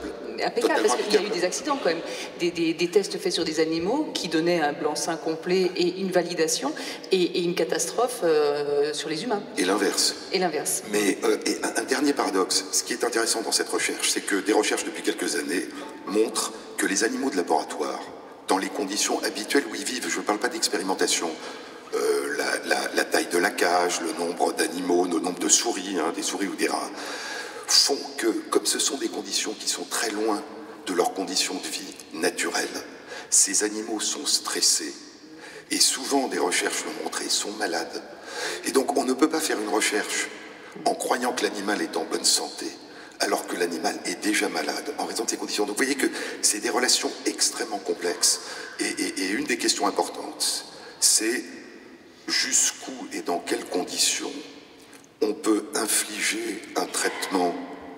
impeccable, parce qu'il y a eu des accidents quand même, des, des, des tests faits sur des animaux qui donnaient un blanc-seing complet et une validation, et, et une catastrophe euh, sur les humains. Et l'inverse. Et l'inverse. Mais euh, et un, un dernier paradoxe, ce qui est intéressant dans cette recherche, c'est que des recherches depuis quelques années montrent que les animaux de laboratoire, dans les conditions habituelles où ils vivent, je ne parle pas d'expérimentation, euh, la, la, la taille de la cage, le nombre d'animaux, le nombre de souris, hein, des souris ou des rats, font que, comme ce sont des conditions qui sont très loin de leurs conditions de vie naturelles, ces animaux sont stressés. Et souvent, des recherches l'ont montré, sont malades. Et donc, on ne peut pas faire une recherche en croyant que l'animal est en bonne santé, alors que l'animal est déjà malade en raison de ces conditions. Donc vous voyez que c'est des relations extrêmement complexes. Et, et, et une des questions importantes, c'est jusqu'où et dans quelles conditions on peut infliger un traitement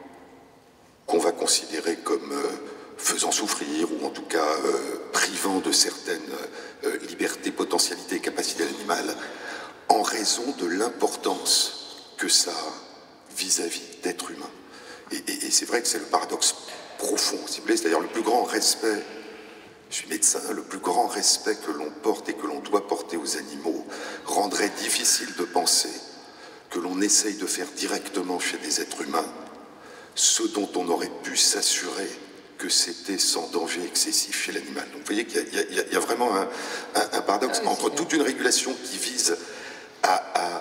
qu'on va considérer comme euh, faisant souffrir, ou en tout cas euh, privant de certaines euh, libertés, potentialités et capacités animales, en raison de l'importance que ça a vis-à-vis d'êtres humains. Et, et, et c'est vrai que c'est le paradoxe profond, si vous voulez, c'est-à-dire le plus grand respect, je suis médecin, le plus grand respect que l'on porte et que l'on doit porter aux animaux rendrait difficile de penser que l'on essaye de faire directement chez des êtres humains ce dont on aurait pu s'assurer que c'était sans danger excessif chez l'animal. Donc vous voyez qu'il y, y, y a vraiment un, un, un paradoxe ah oui, entre toute une régulation qui vise à, à,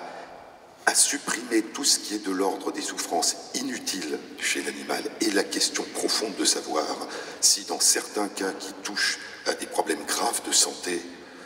à supprimer tout ce qui est de l'ordre des souffrances inutiles chez l'animal et la question profonde de savoir si dans certains cas qui touchent à des problèmes graves de santé,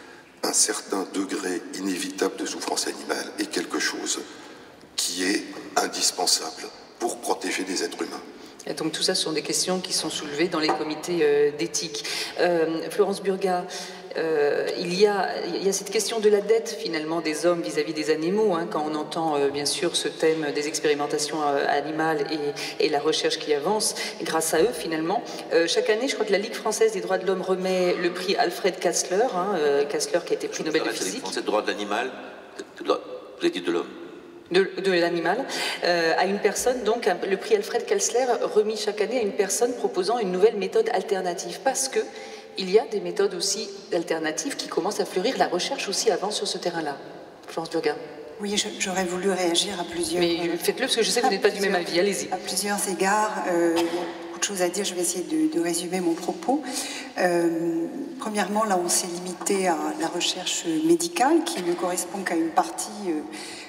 un certain degré inévitable de souffrance animale est quelque chose qui est indispensable pour protéger des êtres humains. Et donc tout ça, ce sont des questions qui sont soulevées dans les comités euh, d'éthique. Euh, Florence Burgat, euh, il, y a, il y a cette question de la dette finalement des hommes vis-à-vis des animaux, hein, quand on entend euh, bien sûr ce thème des expérimentations euh, animales et, et la recherche qui avance, grâce à eux finalement. Euh, chaque année, je crois que la Ligue française des droits de l'homme remet le prix Alfred Kastler, hein, euh, Kastler qui a été prix Nobel de physique. La Ligue française des droits de l'animal, vous avez dit de l'homme. de, de l'animal, euh, à une personne, donc un, le prix Alfred Kastler remis chaque année à une personne proposant une nouvelle méthode alternative, parce que il y a des méthodes aussi alternatives qui commencent à fleurir, la recherche aussi avance sur ce terrain-là. Florence Burgat. Oui, j'aurais voulu réagir à plusieurs... Mais faites-le, parce que je sais que vous n'êtes pas du même avis, allez-y. À plusieurs égards, euh, il y a beaucoup de choses à dire, je vais essayer de, de résumer mon propos. Euh, premièrement, là, on s'est limité à la recherche médicale, qui ne correspond qu'à une partie... Euh,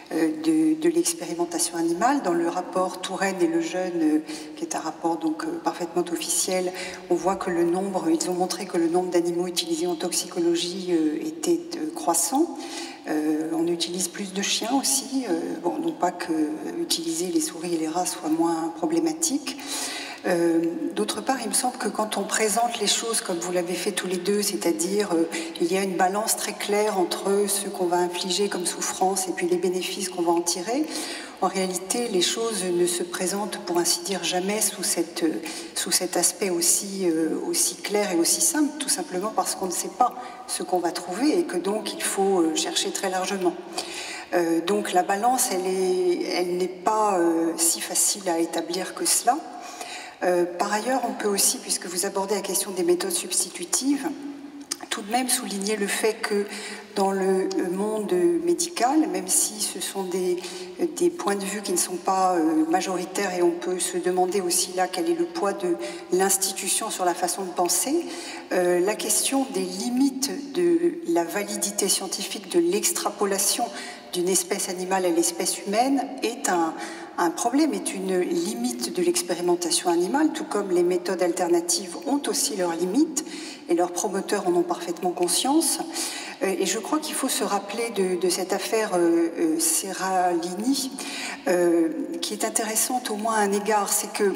De, de l'expérimentation animale. Dans le rapport Touraine et le Jeune, qui est un rapport donc parfaitement officiel, on voit que le nombre, ils ont montré que le nombre d'animaux utilisés en toxicologie était croissant. Euh, on utilise plus de chiens aussi, euh, bon, non pas que utiliser les souris et les rats soit moins problématique. Euh, D'autre part, il me semble que quand on présente les choses comme vous l'avez fait tous les deux, c'est-à-dire euh, il y a une balance très claire entre ce qu'on va infliger comme souffrance et puis les bénéfices qu'on va en tirer, en réalité, les choses ne se présentent, pour ainsi dire, jamais sous, cette, sous cet aspect aussi, euh, aussi clair et aussi simple, tout simplement parce qu'on ne sait pas ce qu'on va trouver et que donc il faut chercher très largement. Euh, donc la balance, elle est, elle n'est pas euh, si facile à établir que cela. Euh, par ailleurs, on peut aussi, puisque vous abordez la question des méthodes substitutives, tout de même souligner le fait que dans le monde médical, même si ce sont des, des points de vue qui ne sont pas majoritaires, et on peut se demander aussi là quel est le poids de l'institution sur la façon de penser, euh, la question des limites de la validité scientifique de l'extrapolation d'une espèce animale à l'espèce humaine est un, un problème, est une limite de l'expérimentation animale, tout comme les méthodes alternatives ont aussi leurs limites, et leurs promoteurs en ont parfaitement conscience. Et je crois qu'il faut se rappeler de, de cette affaire euh, Serralini, euh, qui est intéressante au moins à un égard, c'est que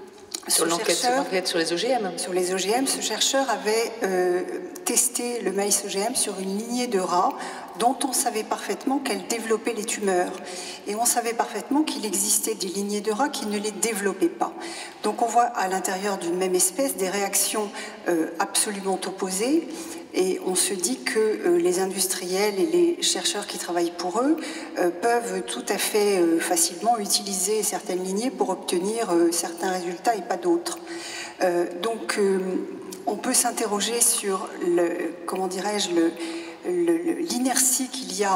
sur l'enquête sur les O G M. Sur les O G M, ce chercheur avait euh, testé le maïs O G M sur une lignée de rats dont on savait parfaitement qu'elle développait les tumeurs. Et on savait parfaitement qu'il existait des lignées de rats qui ne les développaient pas. Donc on voit à l'intérieur d'une même espèce des réactions euh, absolument opposées. Et on se dit que euh, les industriels et les chercheurs qui travaillent pour eux euh, peuvent tout à fait euh, facilement utiliser certaines lignées pour obtenir euh, certains résultats et pas d'autres. Euh, donc, euh, on peut s'interroger sur, le, comment dirais-je, le, l'inertie qu'il y a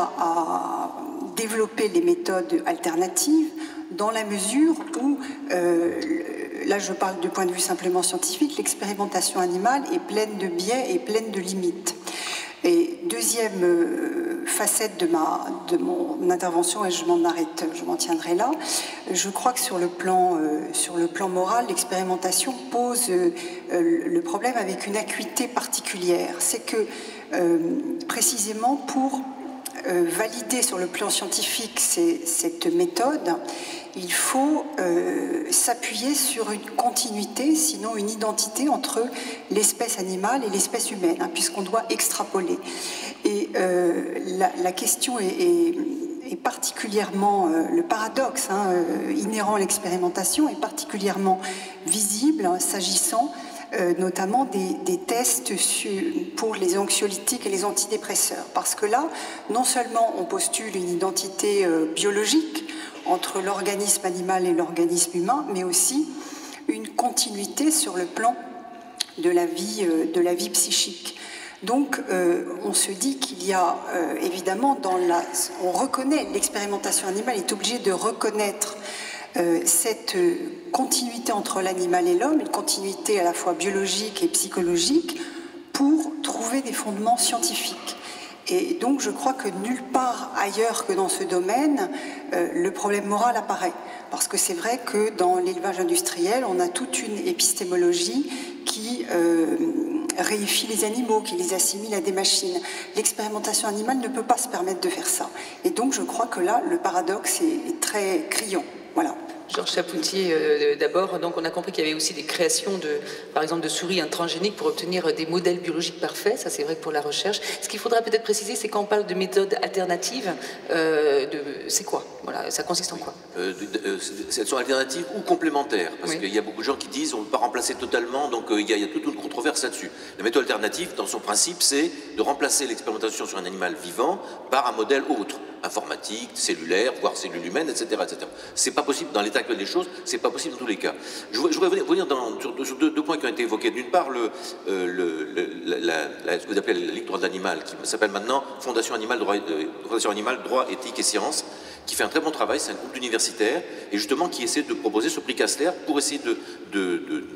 à développer les méthodes alternatives dans la mesure où, euh, là je parle du point de vue simplement scientifique, l'expérimentation animale est pleine de biais et pleine de limites. Et deuxième euh, facette de, ma, de mon intervention, et je m'en arrête, je m'en tiendrai là, je crois que sur le plan, euh, sur le plan moral, l'expérimentation pose euh, le problème avec une acuité particulière. C'est que euh, précisément pour euh, valider sur le plan scientifique ces, cette méthode, il faut euh, s'appuyer sur une continuité, sinon une identité entre l'espèce animale et l'espèce humaine, hein, puisqu'on doit extrapoler. Et euh, la, la question est, est, est particulièrement, euh, le paradoxe hein, euh, inhérent à l'expérimentation est particulièrement visible hein, s'agissant euh, notamment des, des tests sur, pour les anxiolytiques et les antidépresseurs. Parce que là, non seulement on postule une identité euh, biologique entre l'organisme animal et l'organisme humain, mais aussi une continuité sur le plan de la vie, de la vie psychique. Donc, euh, on se dit qu'il y a euh, évidemment dans la... On reconnaît, l'expérimentation animale est obligée de reconnaître euh, cette continuité entre l'animal et l'homme, une continuité à la fois biologique et psychologique, pour trouver des fondements scientifiques. Et donc, je crois que nulle part ailleurs que dans ce domaine, euh, le problème moral apparaît. Parce que c'est vrai que dans l'élevage industriel, on a toute une épistémologie qui euh, réifie les animaux, qui les assimile à des machines. L'expérimentation animale ne peut pas se permettre de faire ça. Et donc, je crois que là, le paradoxe est, est très criant. Voilà. Georges Chapoutier, euh, d'abord, donc on a compris qu'il y avait aussi des créations de, par exemple, de souris intransgéniques pour obtenir des modèles biologiques parfaits. Ça, c'est vrai que pour la recherche. Ce qu'il faudra peut-être préciser, c'est quand on parle de méthodes alternatives, euh, c'est quoi? Voilà, ça consiste en quoi? euh, euh, Elles sont alternatives ou complémentaires, parce oui. qu'il y a beaucoup de gens qui disent on ne peut pas remplacer totalement, donc euh, il, y a, il y a toute une controverse là-dessus. La méthode alternative, dans son principe, c'est de remplacer l'expérimentation sur un animal vivant par un modèle autre, informatique, cellulaire, voire cellule humaine, et cetera, et cetera. C'est pas possible dans l'état actuel des choses, c'est pas possible dans tous les cas. Je voudrais revenir dans, sur, sur deux, deux points qui ont été évoqués. D'une part, le, euh, le, le, la, la, ce que vous appelez la Ligue droit de l'animal, qui s'appelle maintenant Fondation Animale, droit, euh, Fondation Animale, droit, éthique et sciences, qui fait un très bon travail, c'est un groupe d'universitaires, et justement qui essaie de proposer ce prix Kastler pour essayer de, de, de, de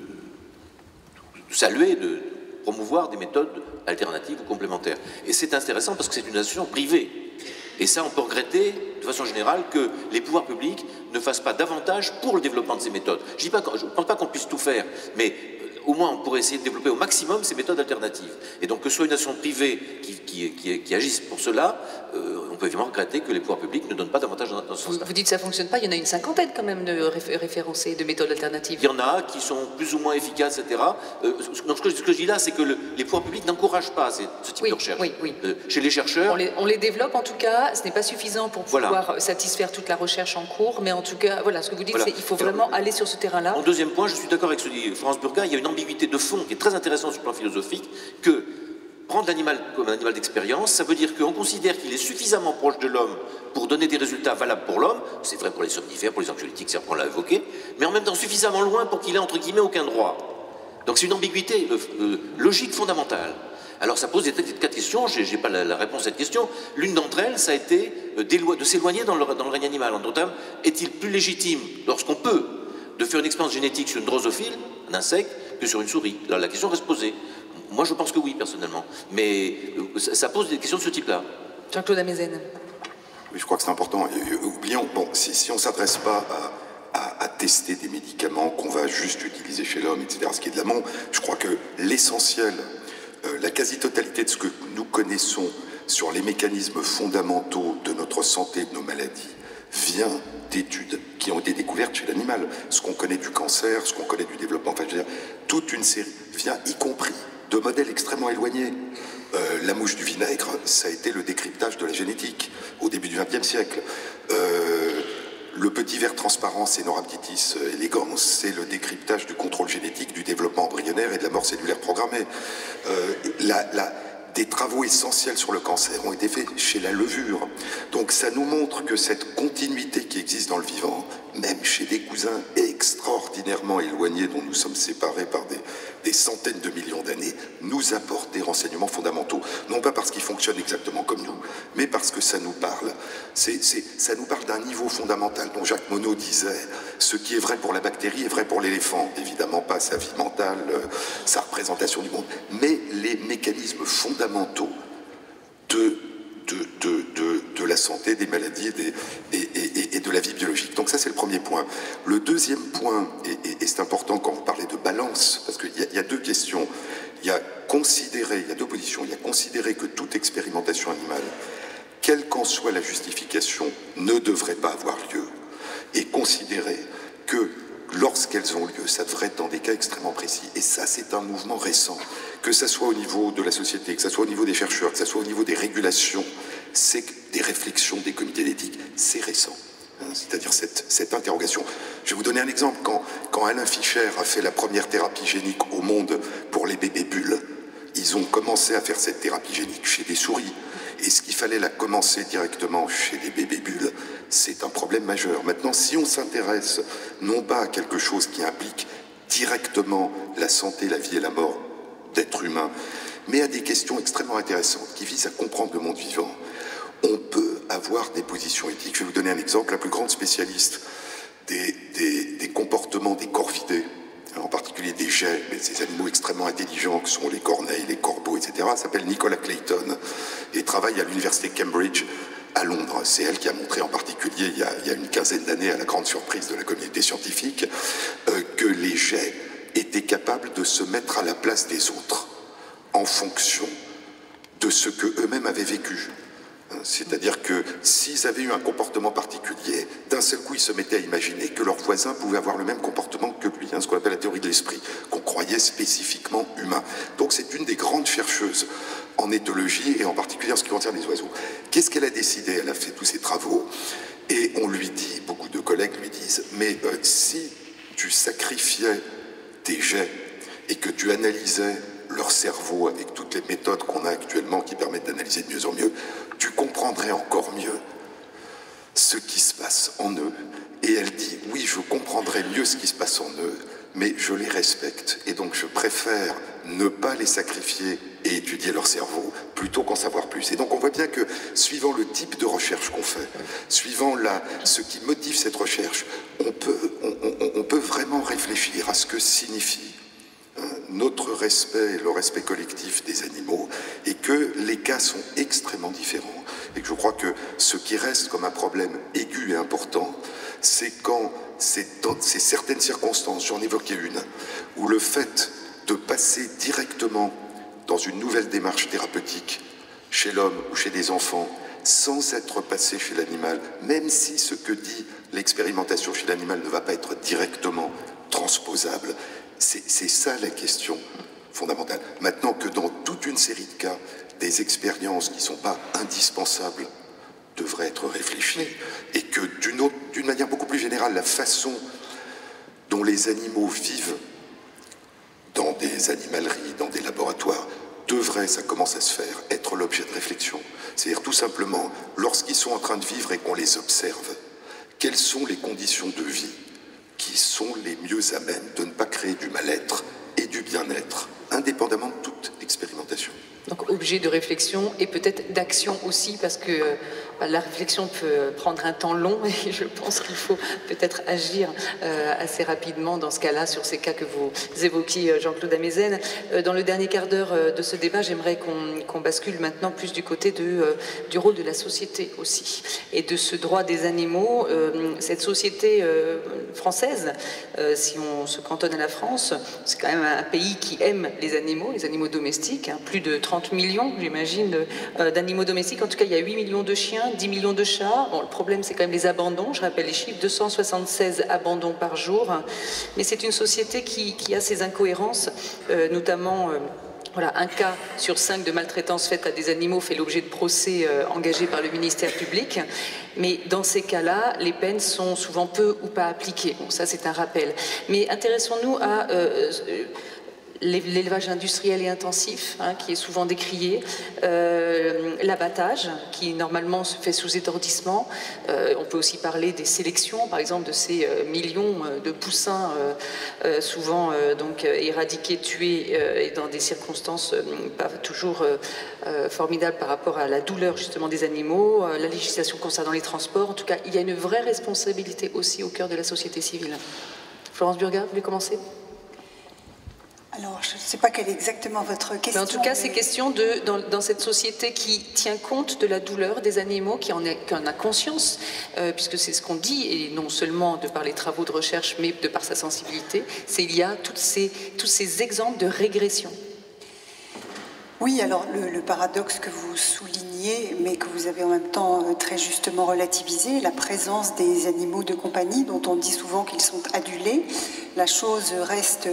saluer, de promouvoir des méthodes alternatives ou complémentaires. Et c'est intéressant parce que c'est une association privée. Et ça, on peut regretter, de façon générale, que les pouvoirs publics ne fassent pas davantage pour le développement de ces méthodes. Je ne pense pas qu'on puisse tout faire, mais au moins on pourrait essayer de développer au maximum ces méthodes alternatives. Et donc que ce soit une association privée qui, qui, qui, qui agisse pour cela, euh, on peut évidemment regretter que les pouvoirs publics ne donnent pas davantage dans, dans ce sens-là. Vous dites que ça ne fonctionne pas, il y en a une cinquantaine quand même de réfé référencés de méthodes alternatives. Il y en a qui sont plus ou moins efficaces, et cetera. Euh, donc ce que, ce que je dis là, c'est que le, les pouvoirs publics n'encouragent pas ces, ce type oui, de recherche. Oui, oui. Euh, chez les chercheurs... On les, on les développe en tout cas, ce n'est pas suffisant pour pouvoir voilà. satisfaire toute la recherche en cours, mais en tout cas, voilà, ce que vous dites, voilà. c'est qu'il faut vraiment Alors, aller sur ce terrain-là. En deuxième point, je suis d'accord avec ce que dit Florence Burga, il y a une ambiguïté de fond qui est très intéressante sur le plan philosophique, que prendre l'animal comme un animal d'expérience, ça veut dire qu'on considère qu'il est suffisamment proche de l'homme pour donner des résultats valables pour l'homme, c'est vrai pour les somnifères, pour les anxiolytiques, c'est on l'a évoqué, mais en même temps suffisamment loin pour qu'il ait entre guillemets aucun droit. Donc c'est une ambiguïté euh, euh, logique fondamentale. Alors ça pose des quatre questions, je n'ai pas la, la réponse à cette question. L'une d'entre elles, ça a été euh, de s'éloigner dans le, dans le règne animal. En d'autres termes, est-il plus légitime, lorsqu'on peut, de faire une expérience génétique sur une drosophile, un insecte, que sur une souris? Alors la question reste posée. Moi je pense que oui, personnellement. Mais euh, ça, ça pose des questions de ce type-là. Jean-Claude Amezen. Oui, je crois que c'est important. Oublions, bon, si, si on ne s'adresse pas à, à, à tester des médicaments qu'on va juste utiliser chez l'homme, et cetera, ce qui est de l'amont, je crois que l'essentiel, euh, la quasi-totalité de ce que nous connaissons sur les mécanismes fondamentaux de notre santé et de nos maladies vient d'études qui ont été découvertes chez l'animal. Ce qu'on connaît du cancer, ce qu'on connaît du développement, enfin, je veux dire, toute une série vient, y compris de modèles extrêmement éloignés. Euh, la mouche du vinaigre, ça a été le décryptage de la génétique au début du vingtième siècle. Euh, le petit ver transparent, Caenorhabditis elegans, c'est le décryptage du contrôle génétique, du développement embryonnaire et de la mort cellulaire programmée. Euh, la, la, des travaux essentiels sur le cancer ont été faits chez la levure. Donc ça nous montre que cette continuité qui existe dans le vivant, même chez des cousins extrêmement extraordinairement éloignés, dont nous sommes séparés par des, des centaines de millions d'années, nous apportent des renseignements fondamentaux. Non pas parce qu'ils fonctionnent exactement comme nous, mais parce que ça nous parle. C'est, c'est, ça nous parle d'un niveau fondamental dont Jacques Monod disait « ce qui est vrai pour la bactérie est vrai pour l'éléphant ». Évidemment pas sa vie mentale, sa représentation du monde, mais les mécanismes fondamentaux de... De, de, de, de la santé, des maladies des, et, et, et de la vie biologique. Donc ça, c'est le premier point. Le deuxième point, et, et, et c'est important quand vous parlez de balance, parce qu'il y, y a deux questions. Il y a considéré, il y a deux positions. Il y a considéré que toute expérimentation animale, quelle qu'en soit la justification, ne devrait pas avoir lieu. Et considérer que lorsqu'elles ont lieu, ça devrait être dans des cas extrêmement précis. Et ça, c'est un mouvement récent. Que ça soit au niveau de la société, que ça soit au niveau des chercheurs, que ça soit au niveau des régulations, c'est des réflexions des comités d'éthique, c'est récent. C'est-à-dire cette, cette interrogation. Je vais vous donner un exemple. Quand, quand Alain Fischer a fait la première thérapie génique au monde pour les bébés bulles, ils ont commencé à faire cette thérapie génique chez des souris. Et ce qu'il fallait la commencer directement chez les bébés bulles, c'est un problème majeur. Maintenant, si on s'intéresse non pas à quelque chose qui implique directement la santé, la vie et la mort d'êtres humains, mais à des questions extrêmement intéressantes qui visent à comprendre le monde vivant, on peut avoir des positions éthiques. Je vais vous donner un exemple. La plus grande spécialiste des, des, des comportements des corvidés, en particulier des geais, mais ces animaux extrêmement intelligents que sont les corneilles, les corbeaux, et cetera, s'appelle Nicola Clayton et travaille à l'université Cambridge à Londres. C'est elle qui a montré en particulier, il y a, il y a une quinzaine d'années, à la grande surprise de la communauté scientifique, euh, que les geais étaient capables de se mettre à la place des autres en fonction de ce qu'eux-mêmes avaient vécu. C'est-à-dire que s'ils avaient eu un comportement particulier, d'un seul coup, ils se mettaient à imaginer que leurs voisins pouvaient avoir le même comportement que lui, hein, ce qu'on appelle la théorie de l'esprit, qu'on croyait spécifiquement humain. Donc c'est une des grandes chercheuses en éthologie et en particulier en ce qui concerne les oiseaux. Qu'est-ce qu'elle a décidé? Elle a fait tous ses travaux et on lui dit, beaucoup de collègues lui disent, mais euh, si tu sacrifiais tes geais et que tu analysais leur cerveau avec toutes les méthodes qu'on a actuellement qui permettent d'analyser de mieux en mieux, tu comprendrais encore mieux ce qui se passe en eux. Et elle dit, oui, je comprendrais mieux ce qui se passe en eux, mais je les respecte. Et donc je préfère ne pas les sacrifier et étudier leur cerveau, plutôt qu'en savoir plus. Et donc on voit bien que, suivant le type de recherche qu'on fait, suivant la, ce qui motive cette recherche, on peut, on, on, on peut vraiment réfléchir à ce que signifie notre respect, le respect collectif des animaux, et que les cas sont extrêmement différents. Et que je crois que ce qui reste comme un problème aigu et important, c'est quand c'est dans ces certaines circonstances, j'en évoquais une, où le fait de passer directement dans une nouvelle démarche thérapeutique chez l'homme ou chez des enfants, sans être passé chez l'animal, même si ce que dit l'expérimentation chez l'animal ne va pas être directement transposable, c'est ça la question fondamentale. Maintenant que dans toute une série de cas, des expériences qui ne sont pas indispensables devraient être réfléchies, oui. Et que d'une autre, d'une manière beaucoup plus générale, la façon dont les animaux vivent dans des animaleries, dans des laboratoires, devrait, ça commence à se faire, être l'objet de réflexion. C'est-à-dire tout simplement, lorsqu'ils sont en train de vivre et qu'on les observe, quelles sont les conditions de vie qui sont les mieux à même de ne pas créer du mal-être et du bien-être, indépendamment de toute expérimentation. Donc objet de réflexion et peut-être d'action aussi, parce que euh, la réflexion peut prendre un temps long et je pense qu'il faut peut-être agir euh, assez rapidement dans ce cas-là, sur ces cas que vous évoquiez, Jean-Claude Amezen. Euh, dans le dernier quart d'heure euh, de ce débat, j'aimerais qu'on qu'on bascule maintenant plus du côté de, euh, du rôle de la société aussi, et de ce droit des animaux. Euh, cette société euh, française, euh, si on se cantonne à la France, c'est quand même un pays qui aime les animaux, les animaux domestiques, hein, plus de trente millions, j'imagine, euh, d'animaux domestiques. En tout cas, il y a huit millions de chiens, dix millions de chats. Bon, le problème, c'est quand même les abandons. Je rappelle les chiffres, deux cent soixante-seize abandons par jour. Mais c'est une société qui, qui a ses incohérences, euh, notamment... Euh, Voilà, un cas sur cinq de maltraitance faite à des animaux fait l'objet de procès euh, engagés par le ministère public. Mais dans ces cas-là, les peines sont souvent peu ou pas appliquées. Bon, ça, c'est un rappel. Mais intéressons-nous à... Euh, l'élevage industriel et intensif, hein, qui est souvent décrié, euh, l'abattage, qui normalement se fait sous étourdissement. Euh, on peut aussi parler des sélections, par exemple, de ces euh, millions de poussins, euh, euh, souvent euh, donc, éradiqués, tués, euh, et dans des circonstances euh, pas toujours euh, euh, formidables par rapport à la douleur justement des animaux, euh, la législation concernant les transports. En tout cas, il y a une vraie responsabilité aussi au cœur de la société civile. Florence Burgat, vous voulez commencer ? Alors, je ne sais pas quelle est exactement votre question. Mais en tout cas, mais... c'est question de, dans, dans cette société qui tient compte de la douleur des animaux, qui en, est, qui en a conscience, euh, puisque c'est ce qu'on dit, et non seulement de par les travaux de recherche, mais de par sa sensibilité, c'est il y a toutes ces, tous ces exemples de régression. Oui, alors le, le paradoxe que vous soulignez, mais que vous avez en même temps très justement relativisé, la présence des animaux de compagnie dont on dit souvent qu'ils sont adulés, la chose reste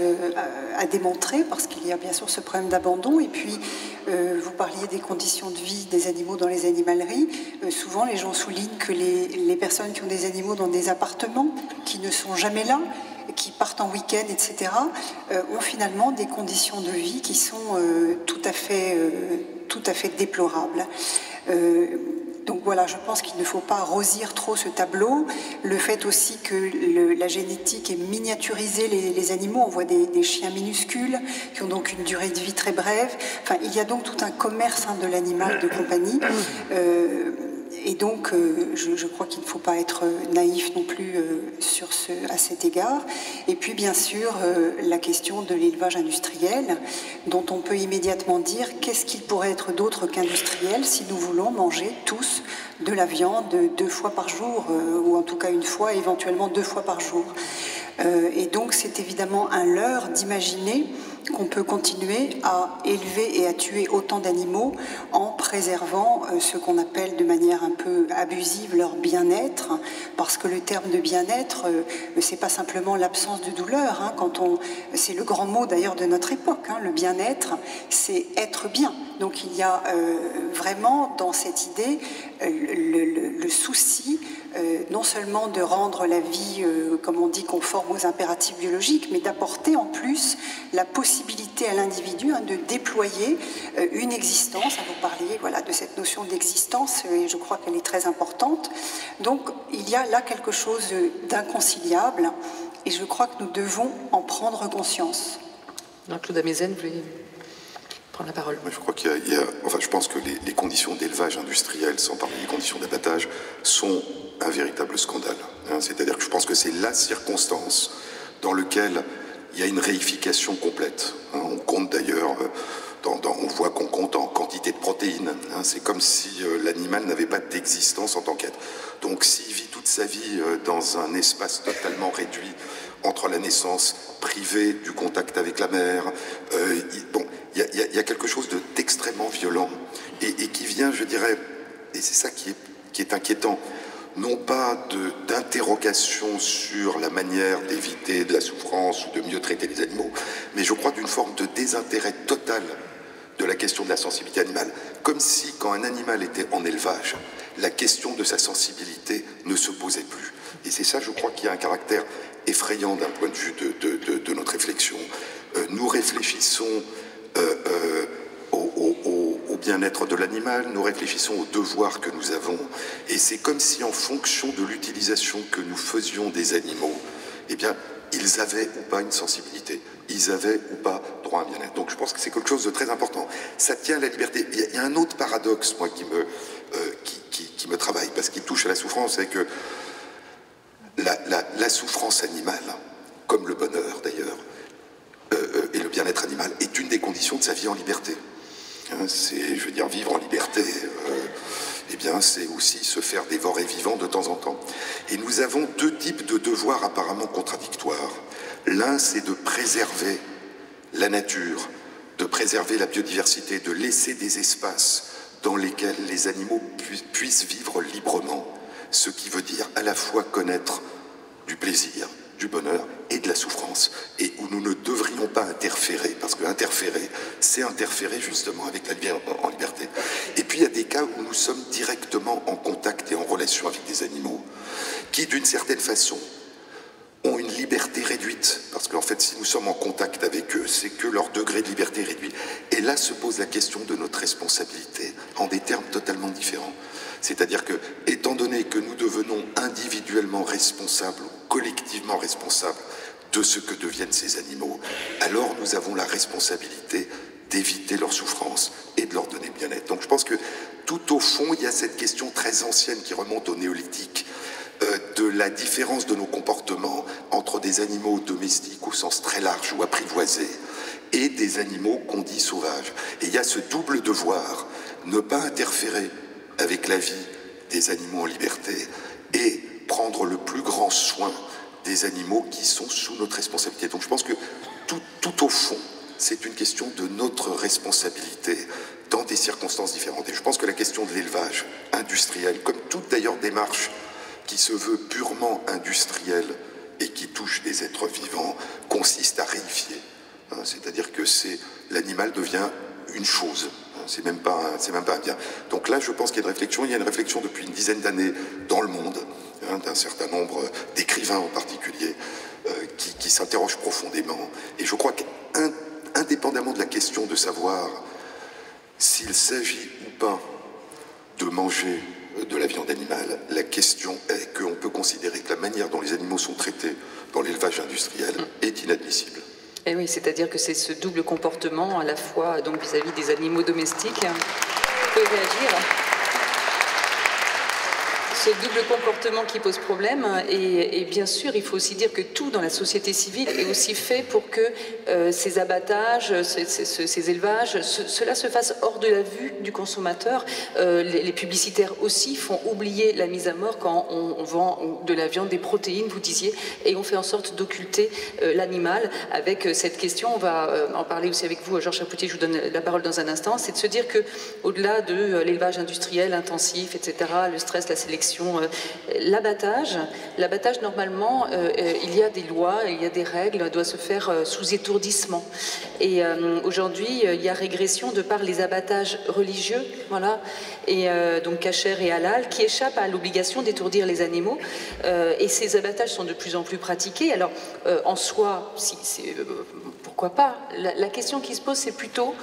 à démontrer parce qu'il y a bien sûr ce problème d'abandon. Et puis, euh, vous parliez des conditions de vie des animaux dans les animaleries. Euh, souvent, les gens soulignent que les, les personnes qui ont des animaux dans des appartements, qui ne sont jamais là, qui partent en week-end, et cetera, euh, ont finalement des conditions de vie qui sont euh, tout à fait, euh, tout à fait déplorables. Euh, donc voilà, je pense qu'il ne faut pas rosir trop ce tableau. Le fait aussi que le, la génétique ait miniaturisé les, les animaux, on voit des, des chiens minuscules qui ont donc une durée de vie très brève. Enfin, il y a donc tout un commerce hein, de l'animal de compagnie. Euh, Et donc, euh, je, je crois qu'il ne faut pas être naïf non plus euh, sur ce, à cet égard. Et puis, bien sûr, euh, la question de l'élevage industriel, dont on peut immédiatement dire qu'est-ce qu'il pourrait être d'autre qu'industriel si nous voulons manger tous de la viande deux fois par jour, euh, ou en tout cas une fois, éventuellement deux fois par jour. Euh, et donc, c'est évidemment un leurre d'imaginer qu'on peut continuer à élever et à tuer autant d'animaux en préservant euh, ce qu'on appelle de manière un peu abusive leur bien-être, parce que le terme de bien-être, euh, c'est pas simplement l'absence de douleur. Hein, quand on, c'est le grand mot d'ailleurs de notre époque. Hein, le bien-être, c'est être bien. Donc il y a euh, vraiment dans cette idée euh, le, le, le souci euh, non seulement de rendre la vie, euh, comme on dit, conforme aux impératifs biologiques, mais d'apporter en plus la possibilité à l'individu hein, de déployer euh, une existence. Vous parliez voilà, de cette notion d'existence, et je crois qu'elle est très importante. Donc il y a là quelque chose d'inconciliable, et je crois que nous devons en prendre conscience. Non, Claude Amezen, vous voulez prendre la parole? Je crois qu'il y a, il y a enfin, je pense que les, les conditions d'élevage industriel, sans parler des conditions d'abattage, sont un véritable scandale. Hein, c'est-à-dire que je pense que c'est la circonstance dans laquelle il y a une réification complète. Hein, on compte d'ailleurs, dans, dans, on voit qu'on compte en quantité de protéines. Hein, c'est comme si euh, l'animal n'avait pas d'existence en tant qu'être. Donc s'il vit toute sa vie euh, dans un espace totalement réduit entre la naissance, privé du contact avec la mère, euh, il, bon, il y, y, y a quelque chose d'extrêmement violent et, et qui vient, je dirais, et c'est ça qui est, qui est inquiétant, non pas d'interrogation sur la manière d'éviter de la souffrance ou de mieux traiter les animaux, mais je crois d'une forme de désintérêt total de la question de la sensibilité animale. Comme si, quand un animal était en élevage, la question de sa sensibilité ne se posait plus. Et c'est ça, je crois, qui a un caractère effrayant d'un point de vue de, de, de, de notre réflexion. Euh, nous réfléchissons euh, euh, au, au, au, au bien-être de l'animal, nous réfléchissons aux devoirs que nous avons, et c'est comme si en fonction de l'utilisation que nous faisions des animaux, eh bien, ils avaient ou pas une sensibilité, ils avaient ou pas droit à un bien-être. Donc je pense que c'est quelque chose de très important. Ça tient à la liberté. Il y a, il y a un autre paradoxe, moi, qui me, euh, qui, qui, qui me travaille, parce qu'il touche à la souffrance, c'est que la, la, la souffrance animale, comme le bonheur d'ailleurs, euh, et le bien-être animal, est une des conditions de sa vie en liberté. Hein, c'est, je veux dire, vivre en liberté, euh, eh bien, c'est aussi se faire dévorer vivant de temps en temps. Et nous avons deux types de devoirs apparemment contradictoires. L'un, c'est de préserver la nature, de préserver la biodiversité, de laisser des espaces dans lesquels les animaux pu- puissent vivre librement, ce qui veut dire à la fois connaître du plaisir, du bonheur et de la souffrance, et où nous ne devrions pas interférer, parce que interférer, c'est interférer justement avec la vie en liberté. Et puis il y a des cas où nous sommes directement en contact et en relation avec des animaux, qui d'une certaine façon ont une liberté réduite, parce qu'en fait, si nous sommes en contact avec eux, c'est que leur degré de liberté est réduit. Et là se pose la question de notre responsabilité, en des termes totalement différents. C'est-à-dire que, étant donné que nous devenons individuellement responsables, ou collectivement responsables de ce que deviennent ces animaux, alors nous avons la responsabilité d'éviter leur souffrance et de leur donner bien-être. Donc je pense que tout au fond, il y a cette question très ancienne qui remonte au néolithique, euh, de la différence de nos comportements entre des animaux domestiques au sens très large ou apprivoisés et des animaux qu'on dit sauvages. Et il y a ce double devoir, ne pas interférer avec la vie des animaux en liberté et prendre le plus grand soin des animaux qui sont sous notre responsabilité. Donc je pense que tout, tout au fond, c'est une question de notre responsabilité dans des circonstances différentes. Et je pense que la question de l'élevage industriel, comme toute d'ailleurs démarche qui se veut purement industrielle et qui touche des êtres vivants, consiste à réifier. Hein, c'est-à-dire que c'est l'animal devient une chose. Hein, c'est même pas un, c'est même pas un bien. Donc là, je pense qu'il y a une réflexion. Il y a une réflexion depuis une dizaine d'années dans le monde, hein, d'un certain nombre d'écrivains en particulier, euh, qui, qui s'interrogent profondément. Et je crois qu'indépendamment de la question de savoir s'il s'agit ou pas de manger de la viande animale, la question est qu'on peut considérer que la manière dont les animaux sont traités dans l'élevage industriel est inadmissible. Et oui, c'est-à-dire que c'est ce double comportement à la fois donc vis-à-vis des animaux domestiques hein, qui peut réagir. Ce double comportement qui pose problème et, et bien sûr il faut aussi dire que tout dans la société civile est aussi fait pour que euh, ces abattages, ces, ces, ces élevages, ce, cela se fasse hors de la vue du consommateur. Euh, les, les publicitaires aussi font oublier la mise à mort quand on, on vend de la viande, des protéines, vous disiez, et on fait en sorte d'occulter euh, l'animal avec euh, cette question. On va euh, en parler aussi avec vous, Georges Chapoutier, je vous donne la parole dans un instant. C'est de se dire que au-delà de euh, l'élevage industriel intensif, et cetera, le stress, la sélection, Euh, l'abattage, l'abattage normalement, euh, euh, il y a des lois, il y a des règles, doit se faire euh, sous étourdissement. Et euh, aujourd'hui, euh, il y a régression de par les abattages religieux, voilà, et euh, donc kasher et halal, qui échappent à l'obligation d'étourdir les animaux. Euh, et ces abattages sont de plus en plus pratiqués. Alors, euh, en soi, si, c'est, euh, pourquoi pas? La, la question qui se pose, c'est plutôt,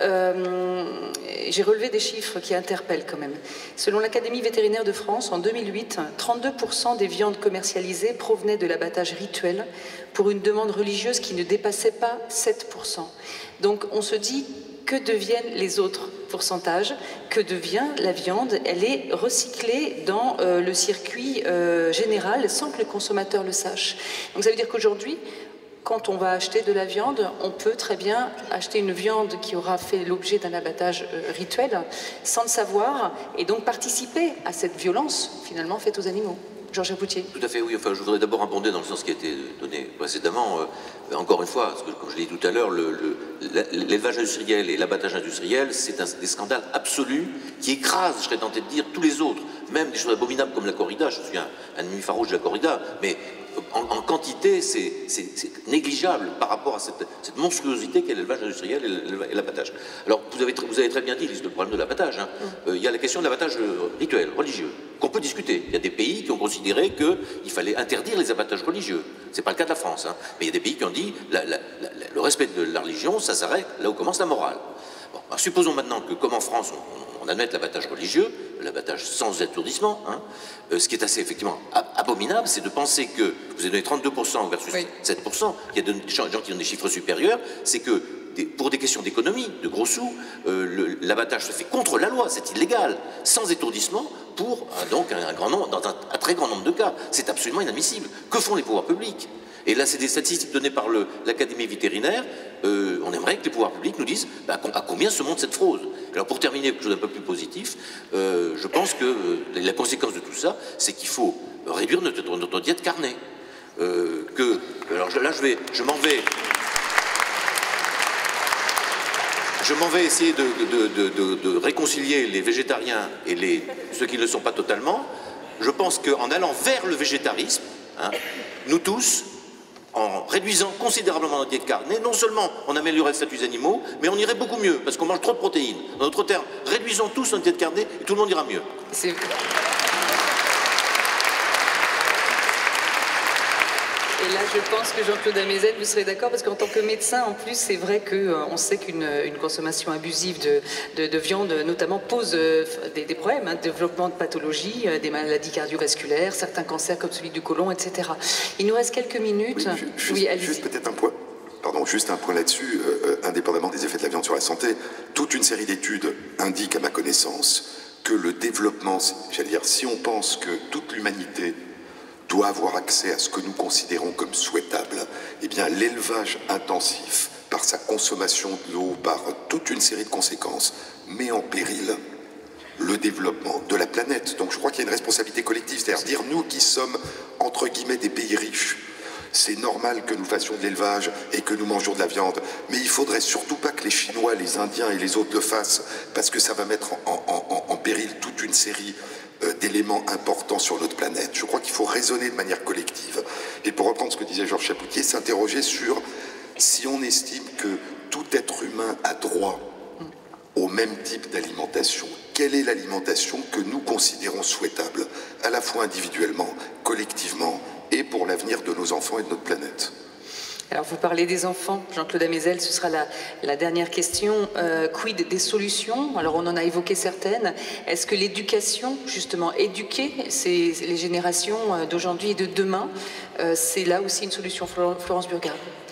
euh, j'ai relevé des chiffres qui interpellent quand même. Selon l'Académie vétérinaire de France, en deux mille huit, trente-deux pour cent des viandes commercialisées provenaient de l'abattage rituel pour une demande religieuse qui ne dépassait pas sept pour cent. Donc on se dit, que deviennent les autres pourcentages? Que devient la viande? Elle est recyclée dans euh, le circuit euh, général sans que le consommateur le sache. Donc ça veut dire qu'aujourd'hui, quand on va acheter de la viande, on peut très bien acheter une viande qui aura fait l'objet d'un abattage euh, rituel sans le savoir et donc participer à cette violence finalement faite aux animaux. Georges Chapoutier. Tout à fait, oui. Enfin, je voudrais d'abord abonder dans le sens qui a été donné précédemment. Euh, encore une fois, parce que, comme je l'ai dit tout à l'heure, l'élevage industriel et l'abattage industriel, c'est des scandales absolus qui écrasent, je serais tenté de dire, tous les autres. Même des choses abominables comme la corrida. Je suis un, un ennemi farouche de la corrida, mais en, en quantité, c'est négligeable par rapport à cette, cette monstruosité qu'est l'élevage industriel et l'abattage. Alors, vous avez, vous avez très bien dit le problème de l'abattage. Hein. Mm. Euh, il y a la question de l'abattage rituel, religieux, qu'on peut discuter. Il y a des pays qui ont considéré qu'il fallait interdire les abattages religieux. Ce n'est pas le cas de la France. Hein. Mais il y a des pays qui ont dit la, la, la, le respect de la religion, ça s'arrête là où commence la morale. Bon, alors, supposons maintenant que, comme en France, on, on admette l'abattage religieux, l'abattage sans étourdissement, hein, euh, ce qui est assez effectivement abominable, c'est de penser que, vous avez donné trente-deux pour cent versus oui. sept pour cent, il y a des gens qui donnent des chiffres supérieurs, c'est que des, pour des questions d'économie, de gros sous, euh, l'abattage se fait contre la loi, c'est illégal, sans étourdissement, pour euh, donc un, un grand nombre, dans un, un très grand nombre de cas. C'est absolument inadmissible. Que font les pouvoirs publics? Et là, c'est des statistiques données par l'Académie vétérinaire. Euh, on aimerait que les pouvoirs publics nous disent bah, à combien se monte cette fraude. Alors, pour terminer, quelque chose d'un peu plus positif, euh, je pense que euh, la conséquence de tout ça, c'est qu'il faut réduire notre, notre diète carnée. Euh, que, alors là, je, vais, je m'en vais... Je m'en vais essayer de, de, de, de, de réconcilier les végétariens et les, ceux qui ne le sont pas totalement. Je pense qu'en allant vers le végétarisme, hein, nous tous, en réduisant considérablement notre diète carnée, non seulement on améliorerait le statut des animaux, mais on irait beaucoup mieux, parce qu'on mange trop de protéines. En d'autres termes, réduisons tous notre diète carnée et tout le monde ira mieux. Et là, je pense que Jean-Claude Amezen, vous serez d'accord, parce qu'en tant que médecin, en plus, c'est vrai qu'on euh, sait qu'une une consommation abusive de, de, de viande, notamment, pose euh, des, des problèmes, hein, développement de pathologies, euh, des maladies cardiovasculaires, certains cancers comme celui du côlon, et cetera. Il nous reste quelques minutes. Oui, juste, oui, juste peut-être un point. Pardon, juste un point là-dessus, euh, indépendamment des effets de la viande sur la santé, toute une série d'études indiquent, à ma connaissance, que le développement, j'allais dire, si on pense que toute l'humanité doit avoir accès à ce que nous considérons comme souhaitable, eh bien l'élevage intensif, par sa consommation de l'eau, par toute une série de conséquences, met en péril le développement de la planète. Donc je crois qu'il y a une responsabilité collective, c'est-à-dire dire nous qui sommes, entre guillemets, des pays riches, c'est normal que nous fassions de l'élevage et que nous mangions de la viande, mais il faudrait surtout pas que les Chinois, les Indiens et les autres le fassent, parce que ça va mettre en, en, en, en péril toute une série euh, d'éléments importants sur notre planète. Je crois qu'il faut raisonner de manière collective. Et pour reprendre ce que disait Georges Chapoutier, s'interroger sur si on estime que tout être humain a droit au même type d'alimentation. Quelle est l'alimentation que nous considérons souhaitable, à la fois individuellement, collectivement, et pour l'avenir de nos enfants et de notre planète? Alors vous parlez des enfants, Jean-Claude Amezen, ce sera la, la dernière question. Euh, quid des solutions? Alors on en a évoqué certaines. Est-ce que l'éducation, justement, éduquer ces, les générations d'aujourd'hui et de demain, euh, c'est là aussi une solution, Florence Burgard?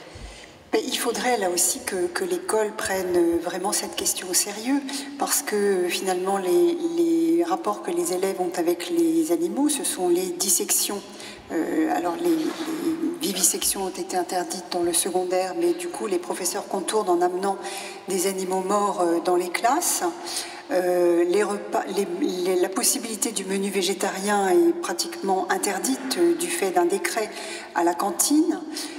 Il faudrait là aussi que, que l'école prenne vraiment cette question au sérieux, parce que finalement les, les rapports que les élèves ont avec les animaux, ce sont les dissections. Euh, alors les, les vivisections ont été interdites dans le secondaire, mais du coup les professeurs contournent en amenant des animaux morts dans les classes. Euh, les repas, les, les, la possibilité du menu végétarien est pratiquement interdite euh, du fait d'un décret à la cantine.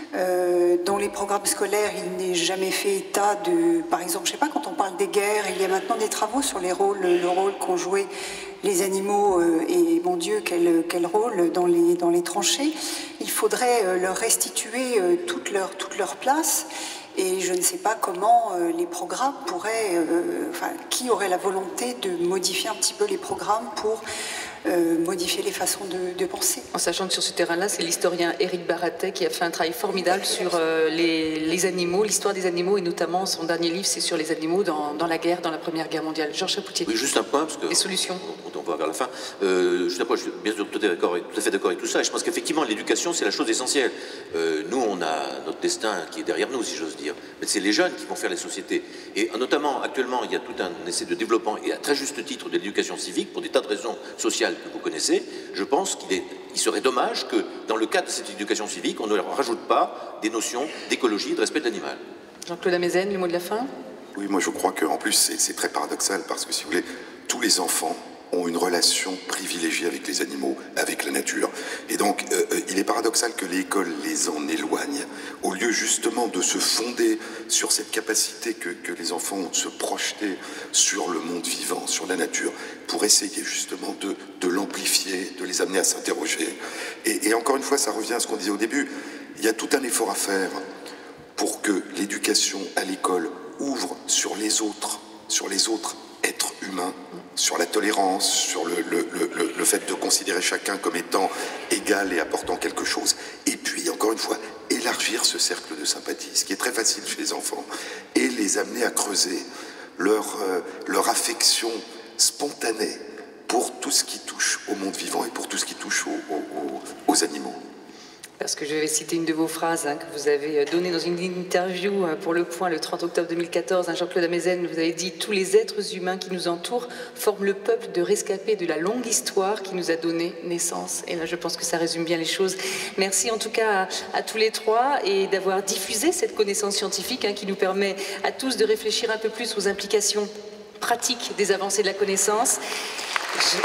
Euh, dans les programmes scolaires, il n'est jamais fait état de... Par exemple, je ne sais pas, quand on parle des guerres, il y a maintenant des travaux sur les rôles, le rôle qu'ont joué les animaux euh, et, mon Dieu, quel, quel rôle dans les, dans les tranchées. Il faudrait euh, leur restituer euh, toute, leur, toute leur place. Et je ne sais pas comment euh, les programmes pourraient... Euh, enfin, qui aurait la volonté de modifier un petit peu les programmes pour... Euh, modifier les façons de, de penser. En sachant que sur ce terrain-là, c'est l'historien Éric Baratet qui a fait un travail formidable sur euh, les, les animaux, l'histoire des animaux, et notamment son dernier livre, c'est sur les animaux dans, dans la guerre, dans la Première Guerre mondiale. Georges Chapoutier. Oui, juste un point, parce que... Les solutions. On, on va vers la fin. Euh, juste un point, je suis bien sûr tout à, tout à fait d'accord avec tout ça, et je pense qu'effectivement, l'éducation, c'est la chose essentielle. Euh, nous, on a notre destin qui est derrière nous, si j'ose dire, mais c'est les jeunes qui vont faire les sociétés. Et notamment, actuellement, il y a tout un essai de développement, et à très juste titre, de l'éducation civique, pour des tas de raisons sociales que vous connaissez. Je pense qu'il est, il serait dommage que, dans le cadre de cette éducation civique, on ne leur rajoute pas des notions d'écologie et de respect de l'animal. Jean-Claude Amezen, le mot de la fin? Oui, moi je crois qu'en plus c'est très paradoxal, parce que si vous voulez, tous les enfants ont une relation privilégiée avec les animaux, avec la nature. Et donc, euh, il est paradoxal que l'école les en éloigne, au lieu justement de se fonder sur cette capacité que, que les enfants ont de se projeter sur le monde vivant, sur la nature, pour essayer justement de, de l'amplifier, de les amener à s'interroger. Et, et encore une fois, ça revient à ce qu'on disait au début, il y a tout un effort à faire pour que l'éducation à l'école ouvre sur les autres, sur les autres êtres humains, sur la tolérance, sur le, le, le, le fait de considérer chacun comme étant égal et apportant quelque chose. Et puis, encore une fois, élargir ce cercle de sympathie, ce qui est très facile chez les enfants, et les amener à creuser leur, euh, leur affection spontanée pour tout ce qui touche au monde vivant et pour tout ce qui touche aux, aux, aux animaux. Parce que je vais citer une de vos phrases hein, que vous avez donnée dans une interview pour Le Point le trente octobre deux mille quatorze. Hein, Jean-Claude Amezen, vous avez dit « Tous les êtres humains qui nous entourent forment le peuple de rescapés de la longue histoire qui nous a donné naissance. » Et là, je pense que ça résume bien les choses. Merci en tout cas à, à tous les trois et d'avoir diffusé cette connaissance scientifique hein, qui nous permet à tous de réfléchir un peu plus aux implications pratiques des avancées de la connaissance. Je,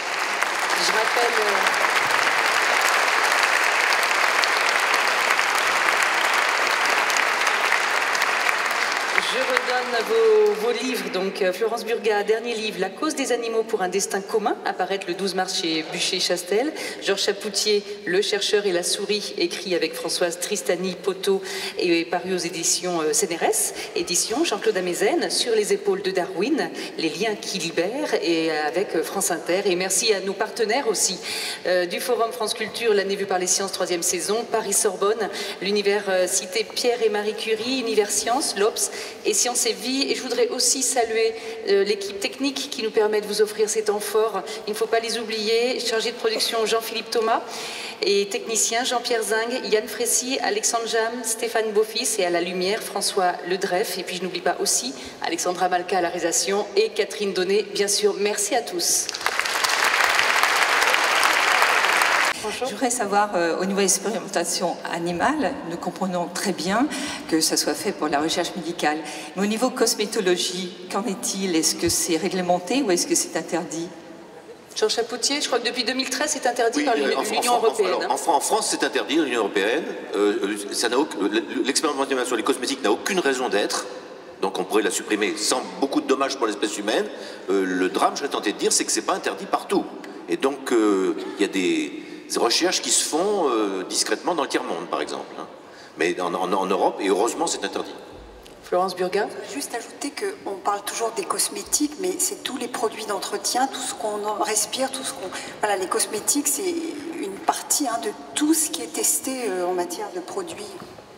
je rappelle... Euh, Je redonne vos, vos livres. Donc, Florence Burgat, dernier livre, La cause des animaux pour un destin commun, apparaître le douze mars chez Bûcher-Chastel. Georges Chapoutier, Le chercheur et la souris, écrit avec Françoise Tristany-Poteau et paru aux éditions C N R S. Édition Jean-Claude Amezen, Sur les épaules de Darwin, Les liens qui libèrent, et avec France Inter. Et merci à nos partenaires aussi, euh, du Forum France Culture, L'année vue par les sciences, troisième saison, Paris-Sorbonne, l'univers euh, cité Pierre et Marie Curie, Univers Sciences, l'O P S et Sciences et Vie. Et je voudrais aussi saluer euh, l'équipe technique qui nous permet de vous offrir ces temps forts. Il ne faut pas les oublier. Chargé de production Jean-Philippe Thomas et technicien Jean-Pierre Zing, Yann Frécy, Alexandre Jam, Stéphane Beaufils, et à la lumière François Ledreff. Et puis je n'oublie pas aussi Alexandra Malka à la réalisation et Catherine Donnet, bien sûr. Merci à tous. Je voudrais savoir, euh, au niveau de l'expérimentation animale, nous comprenons très bien que ça soit fait pour la recherche médicale. Mais au niveau cosmétologie, qu'en est-il? Est-ce que c'est réglementé ou est-ce que c'est interdit? Georges Chapoutier, je crois que depuis deux mille treize, c'est interdit oui, par euh, l'Union européenne. Alors, en, en France, c'est interdit dans l'Union européenne. Euh, L'expérimentation sur les cosmétiques n'a aucune raison d'être. Donc on pourrait la supprimer sans beaucoup de dommages pour l'espèce humaine. Euh, le drame, je serais tenté de dire, c'est que c'est pas interdit partout. Et donc, il euh, y a des... des recherches qui se font euh, discrètement dans le tiers-monde, par exemple. Hein. Mais en, en, en Europe, et heureusement, c'est interdit. Florence Burgat. Juste ajouter qu'on parle toujours des cosmétiques, mais c'est tous les produits d'entretien, tout ce qu'on respire, tout ce qu'on... Voilà, les cosmétiques, c'est une partie hein, de tout ce qui est testé euh, en matière de produits.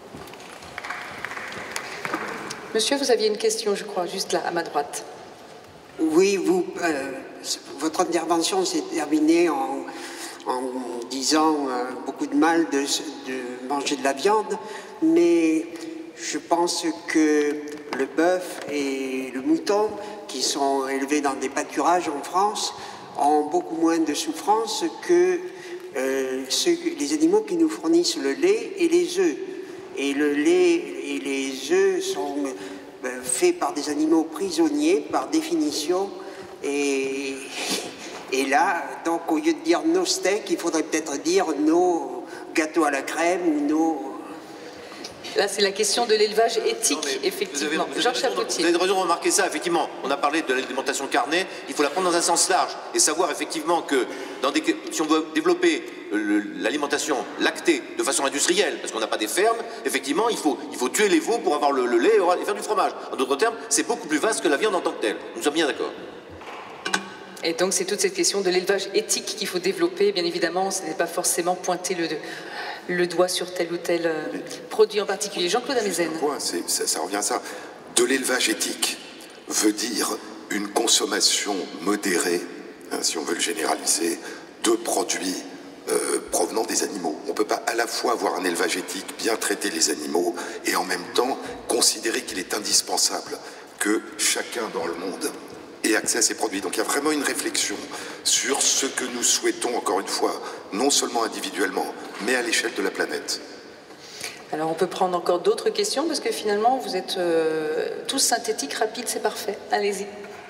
Monsieur, vous aviez une question, je crois, juste là, à ma droite. Oui, vous, euh, votre intervention s'est terminée en... en disant euh, beaucoup de mal de, de manger de la viande, mais je pense que le bœuf et le mouton, qui sont élevés dans des pâturages en France, ont beaucoup moins de souffrance que euh, ceux, les animaux qui nous fournissent le lait et les œufs. Et le lait et les œufs sont euh, faits par des animaux prisonniers, par définition, et... Et là, donc, au lieu de dire nos steaks, il faudrait peut-être dire nos gâteaux à la crème ou nos... Là, c'est la question de l'élevage éthique, non, effectivement. Vous avez, Georges Chapoutier. Vous avez raison de remarquer ça, effectivement. On a parlé de l'alimentation carnée, il faut la prendre dans un sens large et savoir effectivement que dans des, si on veut développer l'alimentation lactée de façon industrielle, parce qu'on n'a pas des fermes, effectivement, il faut, il faut tuer les veaux pour avoir le, le lait et faire du fromage. En d'autres termes, c'est beaucoup plus vaste que la viande en tant que telle. Nous sommes bien d'accord. Et donc, c'est toute cette question de l'élevage éthique qu'il faut développer. Bien évidemment, ce n'est pas forcément pointer le, le doigt sur tel ou tel euh, produit en particulier. Jean-Claude Amezen. Ça, ça revient à ça. De l'élevage éthique veut dire une consommation modérée, hein, si on veut le généraliser, de produits euh, provenant des animaux. On ne peut pas à la fois avoir un élevage éthique, bien traiter les animaux, et en même temps considérer qu'il est indispensable que chacun dans le monde ait accès à ces produits. Donc il y a vraiment une réflexion sur ce que nous souhaitons, encore une fois, non seulement individuellement, mais à l'échelle de la planète. Alors on peut prendre encore d'autres questions, parce que finalement vous êtes euh, tous synthétiques, rapides, c'est parfait. Allez-y.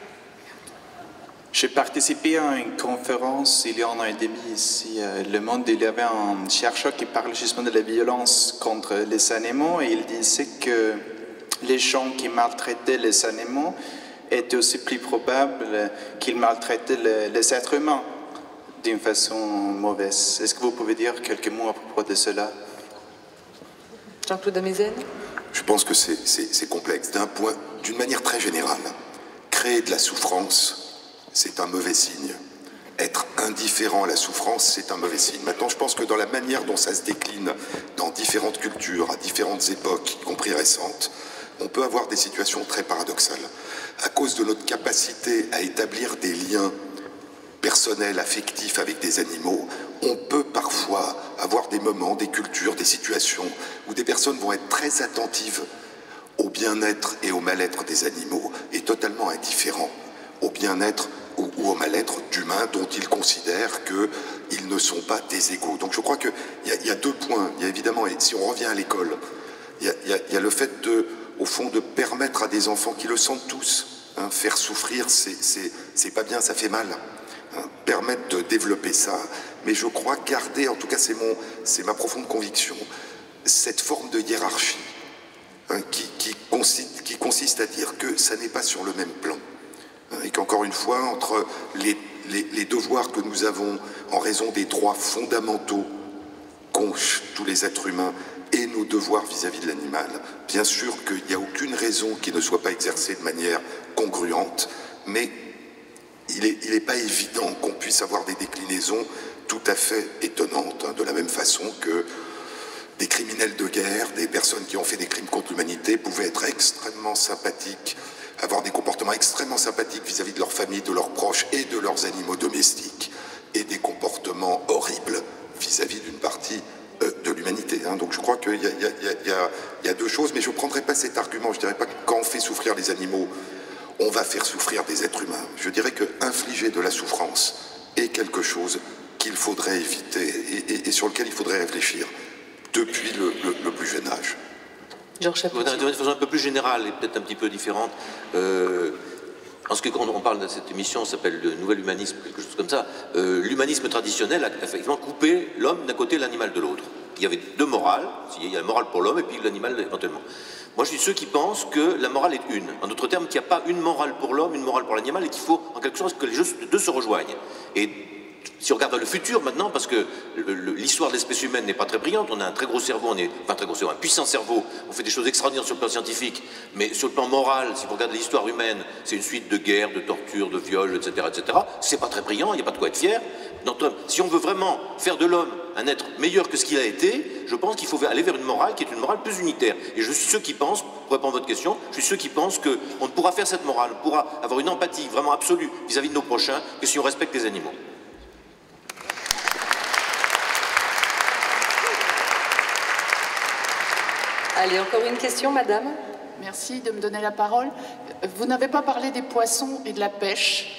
J'ai participé à une conférence il y a un an et demi ici à Le Monde. Il y avait un chercheur qui parle justement de la violence contre les animaux, et il disait que les gens qui maltraitaient les animaux était aussi plus probable qu'ils maltraitaient les, les êtres humains d'une façon mauvaise. Est-ce que vous pouvez dire quelques mots à propos de cela? Jean-Claude Amezen. Je pense que c'est complexe. D'un point, d'une manière très générale, créer de la souffrance, c'est un mauvais signe. Être indifférent à la souffrance, c'est un mauvais signe. Maintenant, je pense que dans la manière dont ça se décline dans différentes cultures, à différentes époques, y compris récentes, on peut avoir des situations très paradoxales. À cause de notre capacité à établir des liens personnels, affectifs avec des animaux, on peut parfois avoir des moments, des cultures, des situations où des personnes vont être très attentives au bien-être et au mal-être des animaux et totalement indifférents au bien-être ou, ou au mal-être d'humains dont ils considèrent qu'ils ne sont pas des égaux. Donc je crois qu'il y, y a deux points. Il y a évidemment, et si on revient à l'école, il y, y, y a le fait de, au fond, de permettre à des enfants qui le sentent tous, hein, faire souffrir, c'est pas bien, ça fait mal. Hein, permettre de développer ça, mais je crois garder, en tout cas c'est mon, c'est ma profonde conviction, cette forme de hiérarchie hein, qui, qui consiste, qui consiste à dire que ça n'est pas sur le même plan. Et qu'encore une fois, entre les, les, les devoirs que nous avons en raison des droits fondamentaux qu'ont tous les êtres humains et nos devoirs vis-à-vis de l'animal, bien sûr qu'il n'y a aucune raison qui ne soit pas exercée de manière congruente, mais il n'est il est pas évident qu'on puisse avoir des déclinaisons tout à fait étonnantes, hein, de la même façon que des criminels de guerre, des personnes qui ont fait des crimes contre l'humanité pouvaient être extrêmement sympathiques, avoir des comportements extrêmement sympathiques vis-à-vis de leur famille, de leurs proches et de leurs animaux domestiques, et des comportements horribles vis-à-vis d'une partie euh, de l'humanité. Hein. Donc je crois qu'il y, y, y, y a deux choses, mais je ne prendrai pas cet argument. Je ne dirais pas que quand on fait souffrir les animaux, on va faire souffrir des êtres humains. Je dirais que infliger de la souffrance est quelque chose qu'il faudrait éviter et, et, et sur lequel il faudrait réfléchir depuis le, le, le plus jeune âge. Georges Chapoutier. De façon un peu plus générale et peut-être un petit peu différente, euh, en ce que quand on parle de cette émission, ça s'appelle le nouvel humanisme, quelque chose comme ça, euh, l'humanisme traditionnel a effectivement coupé l'homme d'un côté et l'animal de l'autre. Il y avait deux morales, il y a la morale pour l'homme et puis l'animal éventuellement. Moi, je suis ceux qui pensent que la morale est une. En d'autres termes, qu'il n'y a pas une morale pour l'homme, une morale pour l'animal, et qu'il faut en quelque sorte que les deux se rejoignent. Et si on regarde dans le futur maintenant, parce que l'histoire de l'espèce humaine n'est pas très brillante, on a un très gros cerveau, on est pas très gros cerveau, un puissant cerveau, on fait des choses extraordinaires sur le plan scientifique, mais sur le plan moral, si vous regardez l'histoire humaine, c'est une suite de guerres, de tortures, de viols, et cetera, et cetera. C'est pas très brillant, il n'y a pas de quoi être fier. Donc, si on veut vraiment faire de l'homme un être meilleur que ce qu'il a été, je pense qu'il faut aller vers une morale qui est une morale plus unitaire. Et je suis ceux qui pensent, pour répondre à votre question, je suis ceux qui pensent qu'on ne pourra faire cette morale, on pourra avoir une empathie vraiment absolue vis-à-vis de nos prochains que si on respecte les animaux. Allez, encore une question, madame. Merci de me donner la parole. Vous n'avez pas parlé des poissons et de la pêche,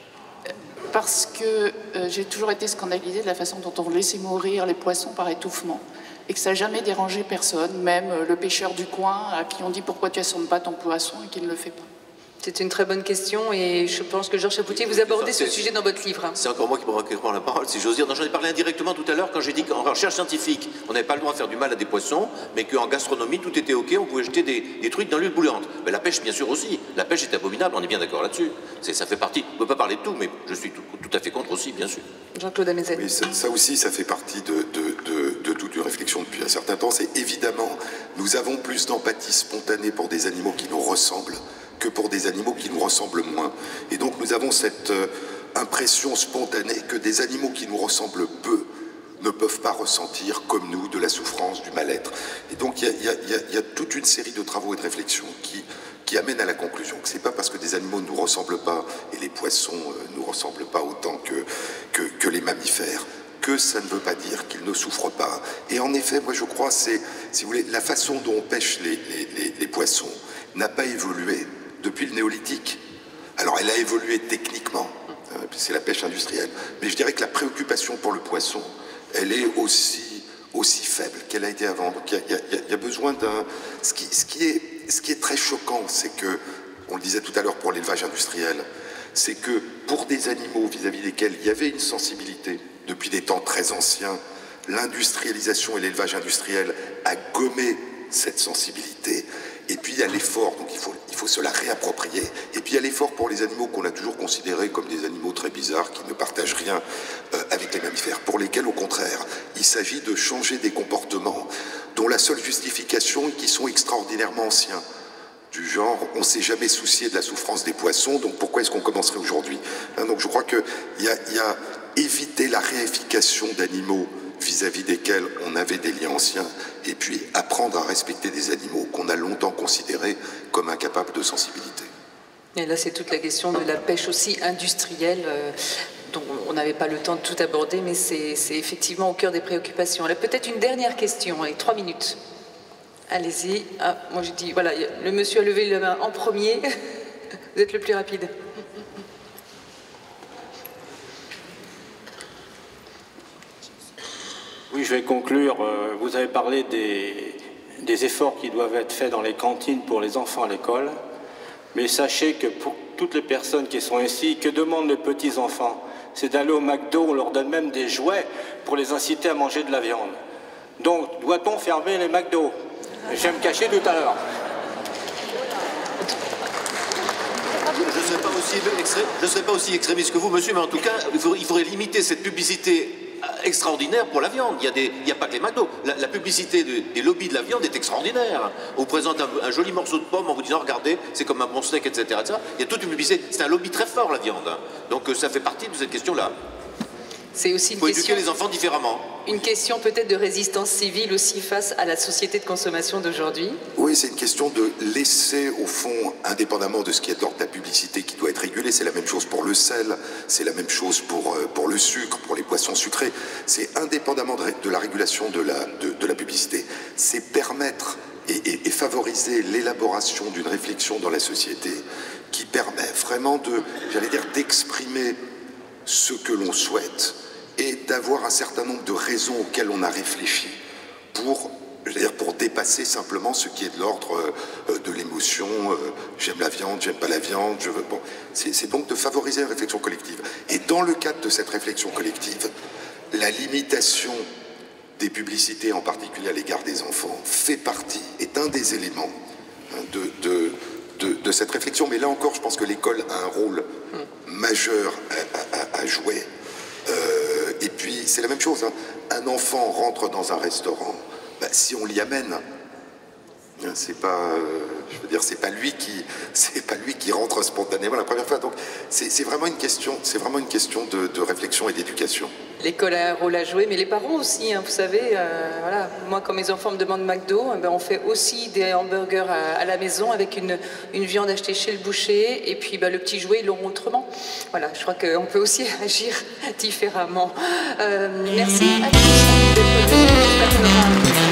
parce que euh, j'ai toujours été scandalisée de la façon dont on laissait mourir les poissons par étouffement, et que ça n'a jamais dérangé personne, même euh, le pêcheur du coin à qui on dit pourquoi tu n'assombres pas ton poisson et qui ne le fait pas. C'est une très bonne question et je pense que Georges Chapoutier, vous abordez ce sujet dans votre livre. C'est encore moi qui prends la parole, si j'ose dire. J'en ai parlé indirectement tout à l'heure quand j'ai dit qu'en recherche scientifique, on n'avait pas le droit de faire du mal à des poissons, mais qu'en gastronomie, tout était OK, on pouvait jeter des, des trucs dans l'huile bouillante. Mais la pêche, bien sûr aussi. La pêche est abominable, on est bien d'accord là-dessus. Ça fait partie, on ne peut pas parler de tout, mais je suis tout, tout à fait contre aussi, bien sûr. Jean-Claude Amezen. Oui, ça, ça aussi, ça fait partie de, de, de, de toute une réflexion depuis un certain temps. C'est évidemment, nous avons plus d'empathie spontanée pour des animaux qui nous ressemblent que pour des animaux qui nous ressemblent moins. Et donc nous avons cette euh, impression spontanée que des animaux qui nous ressemblent peu ne peuvent pas ressentir, comme nous, de la souffrance, du mal-être. Et donc il y, y, y a toute une série de travaux et de réflexions qui, qui amènent à la conclusion que c'est pas parce que des animaux ne nous ressemblent pas, et les poissons ne euh, nous ressemblent pas autant que, que, que les mammifères, que ça ne veut pas dire qu'ils ne souffrent pas. Et en effet, moi je crois, c'est, si vous voulez, la façon dont on pêche les, les, les, les poissons n'a pas évolué depuis le néolithique. Alors elle a évolué techniquement, euh, c'est la pêche industrielle, mais je dirais que la préoccupation pour le poisson, elle est aussi, aussi faible qu'elle a été avant. Donc il y, y, y a besoin d'un... Ce qui, ce, qui est, ce qui est très choquant, c'est que, on le disait tout à l'heure pour l'élevage industriel, c'est que pour des animaux vis-à-vis desquels il y avait une sensibilité depuis des temps très anciens, l'industrialisation et l'élevage industriel a gommé cette sensibilité. Et puis il y a l'effort, donc il faut, il faut se la réapproprier. Et puis il y a l'effort pour les animaux qu'on a toujours considérés comme des animaux très bizarres, qui ne partagent rien euh, avec les mammifères, pour lesquels au contraire, il s'agit de changer des comportements dont la seule justification est qu'ils sont extraordinairement anciens. Du genre, on ne s'est jamais soucié de la souffrance des poissons, donc pourquoi est-ce qu'on commencerait aujourd'hui, hein? Donc je crois qu'il y a, il y a éviter la réification d'animaux vis-à-vis desquels on avait des liens anciens, et puis apprendre à respecter des animaux qu'on a longtemps considérés comme incapables de sensibilité. Et là, c'est toute la question de la pêche aussi industrielle, euh, dont on n'avait pas le temps de tout aborder, mais c'est effectivement au cœur des préoccupations. Là, peut-être une dernière question, avec trois minutes. Allez-y. Ah, moi, je dis, voilà, le monsieur a levé la main en premier. Vous êtes le plus rapide. Oui, je vais conclure. Vous avez parlé des, des efforts qui doivent être faits dans les cantines pour les enfants à l'école. Mais sachez que pour toutes les personnes qui sont ici, que demandent les petits-enfants? C'est d'aller au McDo, on leur donne même des jouets pour les inciter à manger de la viande. Donc, doit-on fermer les McDo? Je vais me cacher tout à l'heure. Je ne serai pas aussi extré... je serai pas aussi extrémiste que vous, monsieur, mais en tout cas, il faudrait, il faudrait limiter cette publicité extraordinaire pour la viande. Il n'y a, a pas que les McDo. La, la publicité de, des lobbies de la viande est extraordinaire. On vous présente un, un joli morceau de pomme en vous disant, regardez, c'est comme un bon steak, et cetera, et cetera. Il y a toute une publicité. C'est un lobby très fort, la viande. Donc ça fait partie de cette question-là. C'est aussi une Il faut question, éduquer les enfants différemment. Une question peut-être de résistance civile aussi face à la société de consommation d'aujourd'hui. Oui, c'est une question de laisser, au fond, indépendamment de ce qui est de l'ordre de la publicité qui doit être régulé, c'est la même chose pour le sel, c'est la même chose pour, pour le sucre, pour les boissons sucrées. C'est indépendamment de, de la régulation de la, de, de la publicité. C'est permettre et, et, et favoriser l'élaboration d'une réflexion dans la société qui permet vraiment de, j'allais dire, d'exprimer ce que l'on souhaite et d'avoir un certain nombre de raisons auxquelles on a réfléchi pour, je veux dire, pour dépasser simplement ce qui est de l'ordre euh, de l'émotion, euh, j'aime la viande, j'aime pas la viande, je veux... Bon, c'est donc de favoriser une réflexion collective. Et dans le cadre de cette réflexion collective, la limitation des publicités, en particulier à l'égard des enfants, fait partie, est un des éléments hein, de, de, de, de cette réflexion. Mais là encore, je pense que l'école a un rôle majeur à, à, à jouer. Euh, et puis, c'est la même chose. Hein. Un enfant rentre dans un restaurant, bah, si on l'y amène, c'est pas, euh, je veux dire, c'est pas lui qui, c'est pas lui qui rentre spontanément la première fois. Donc, c'est vraiment une question, c'est vraiment une question de, de réflexion et d'éducation. L'école a un rôle à jouer, mais les parents aussi. Hein, vous savez, euh, voilà, moi, quand mes enfants me demandent McDo, eh ben, on fait aussi des hamburgers à, à la maison avec une, une viande achetée chez le boucher, et puis ben, le petit jouet, ils l'auront autrement. Voilà, je crois qu'on peut aussi agir différemment. Euh, merci à tous.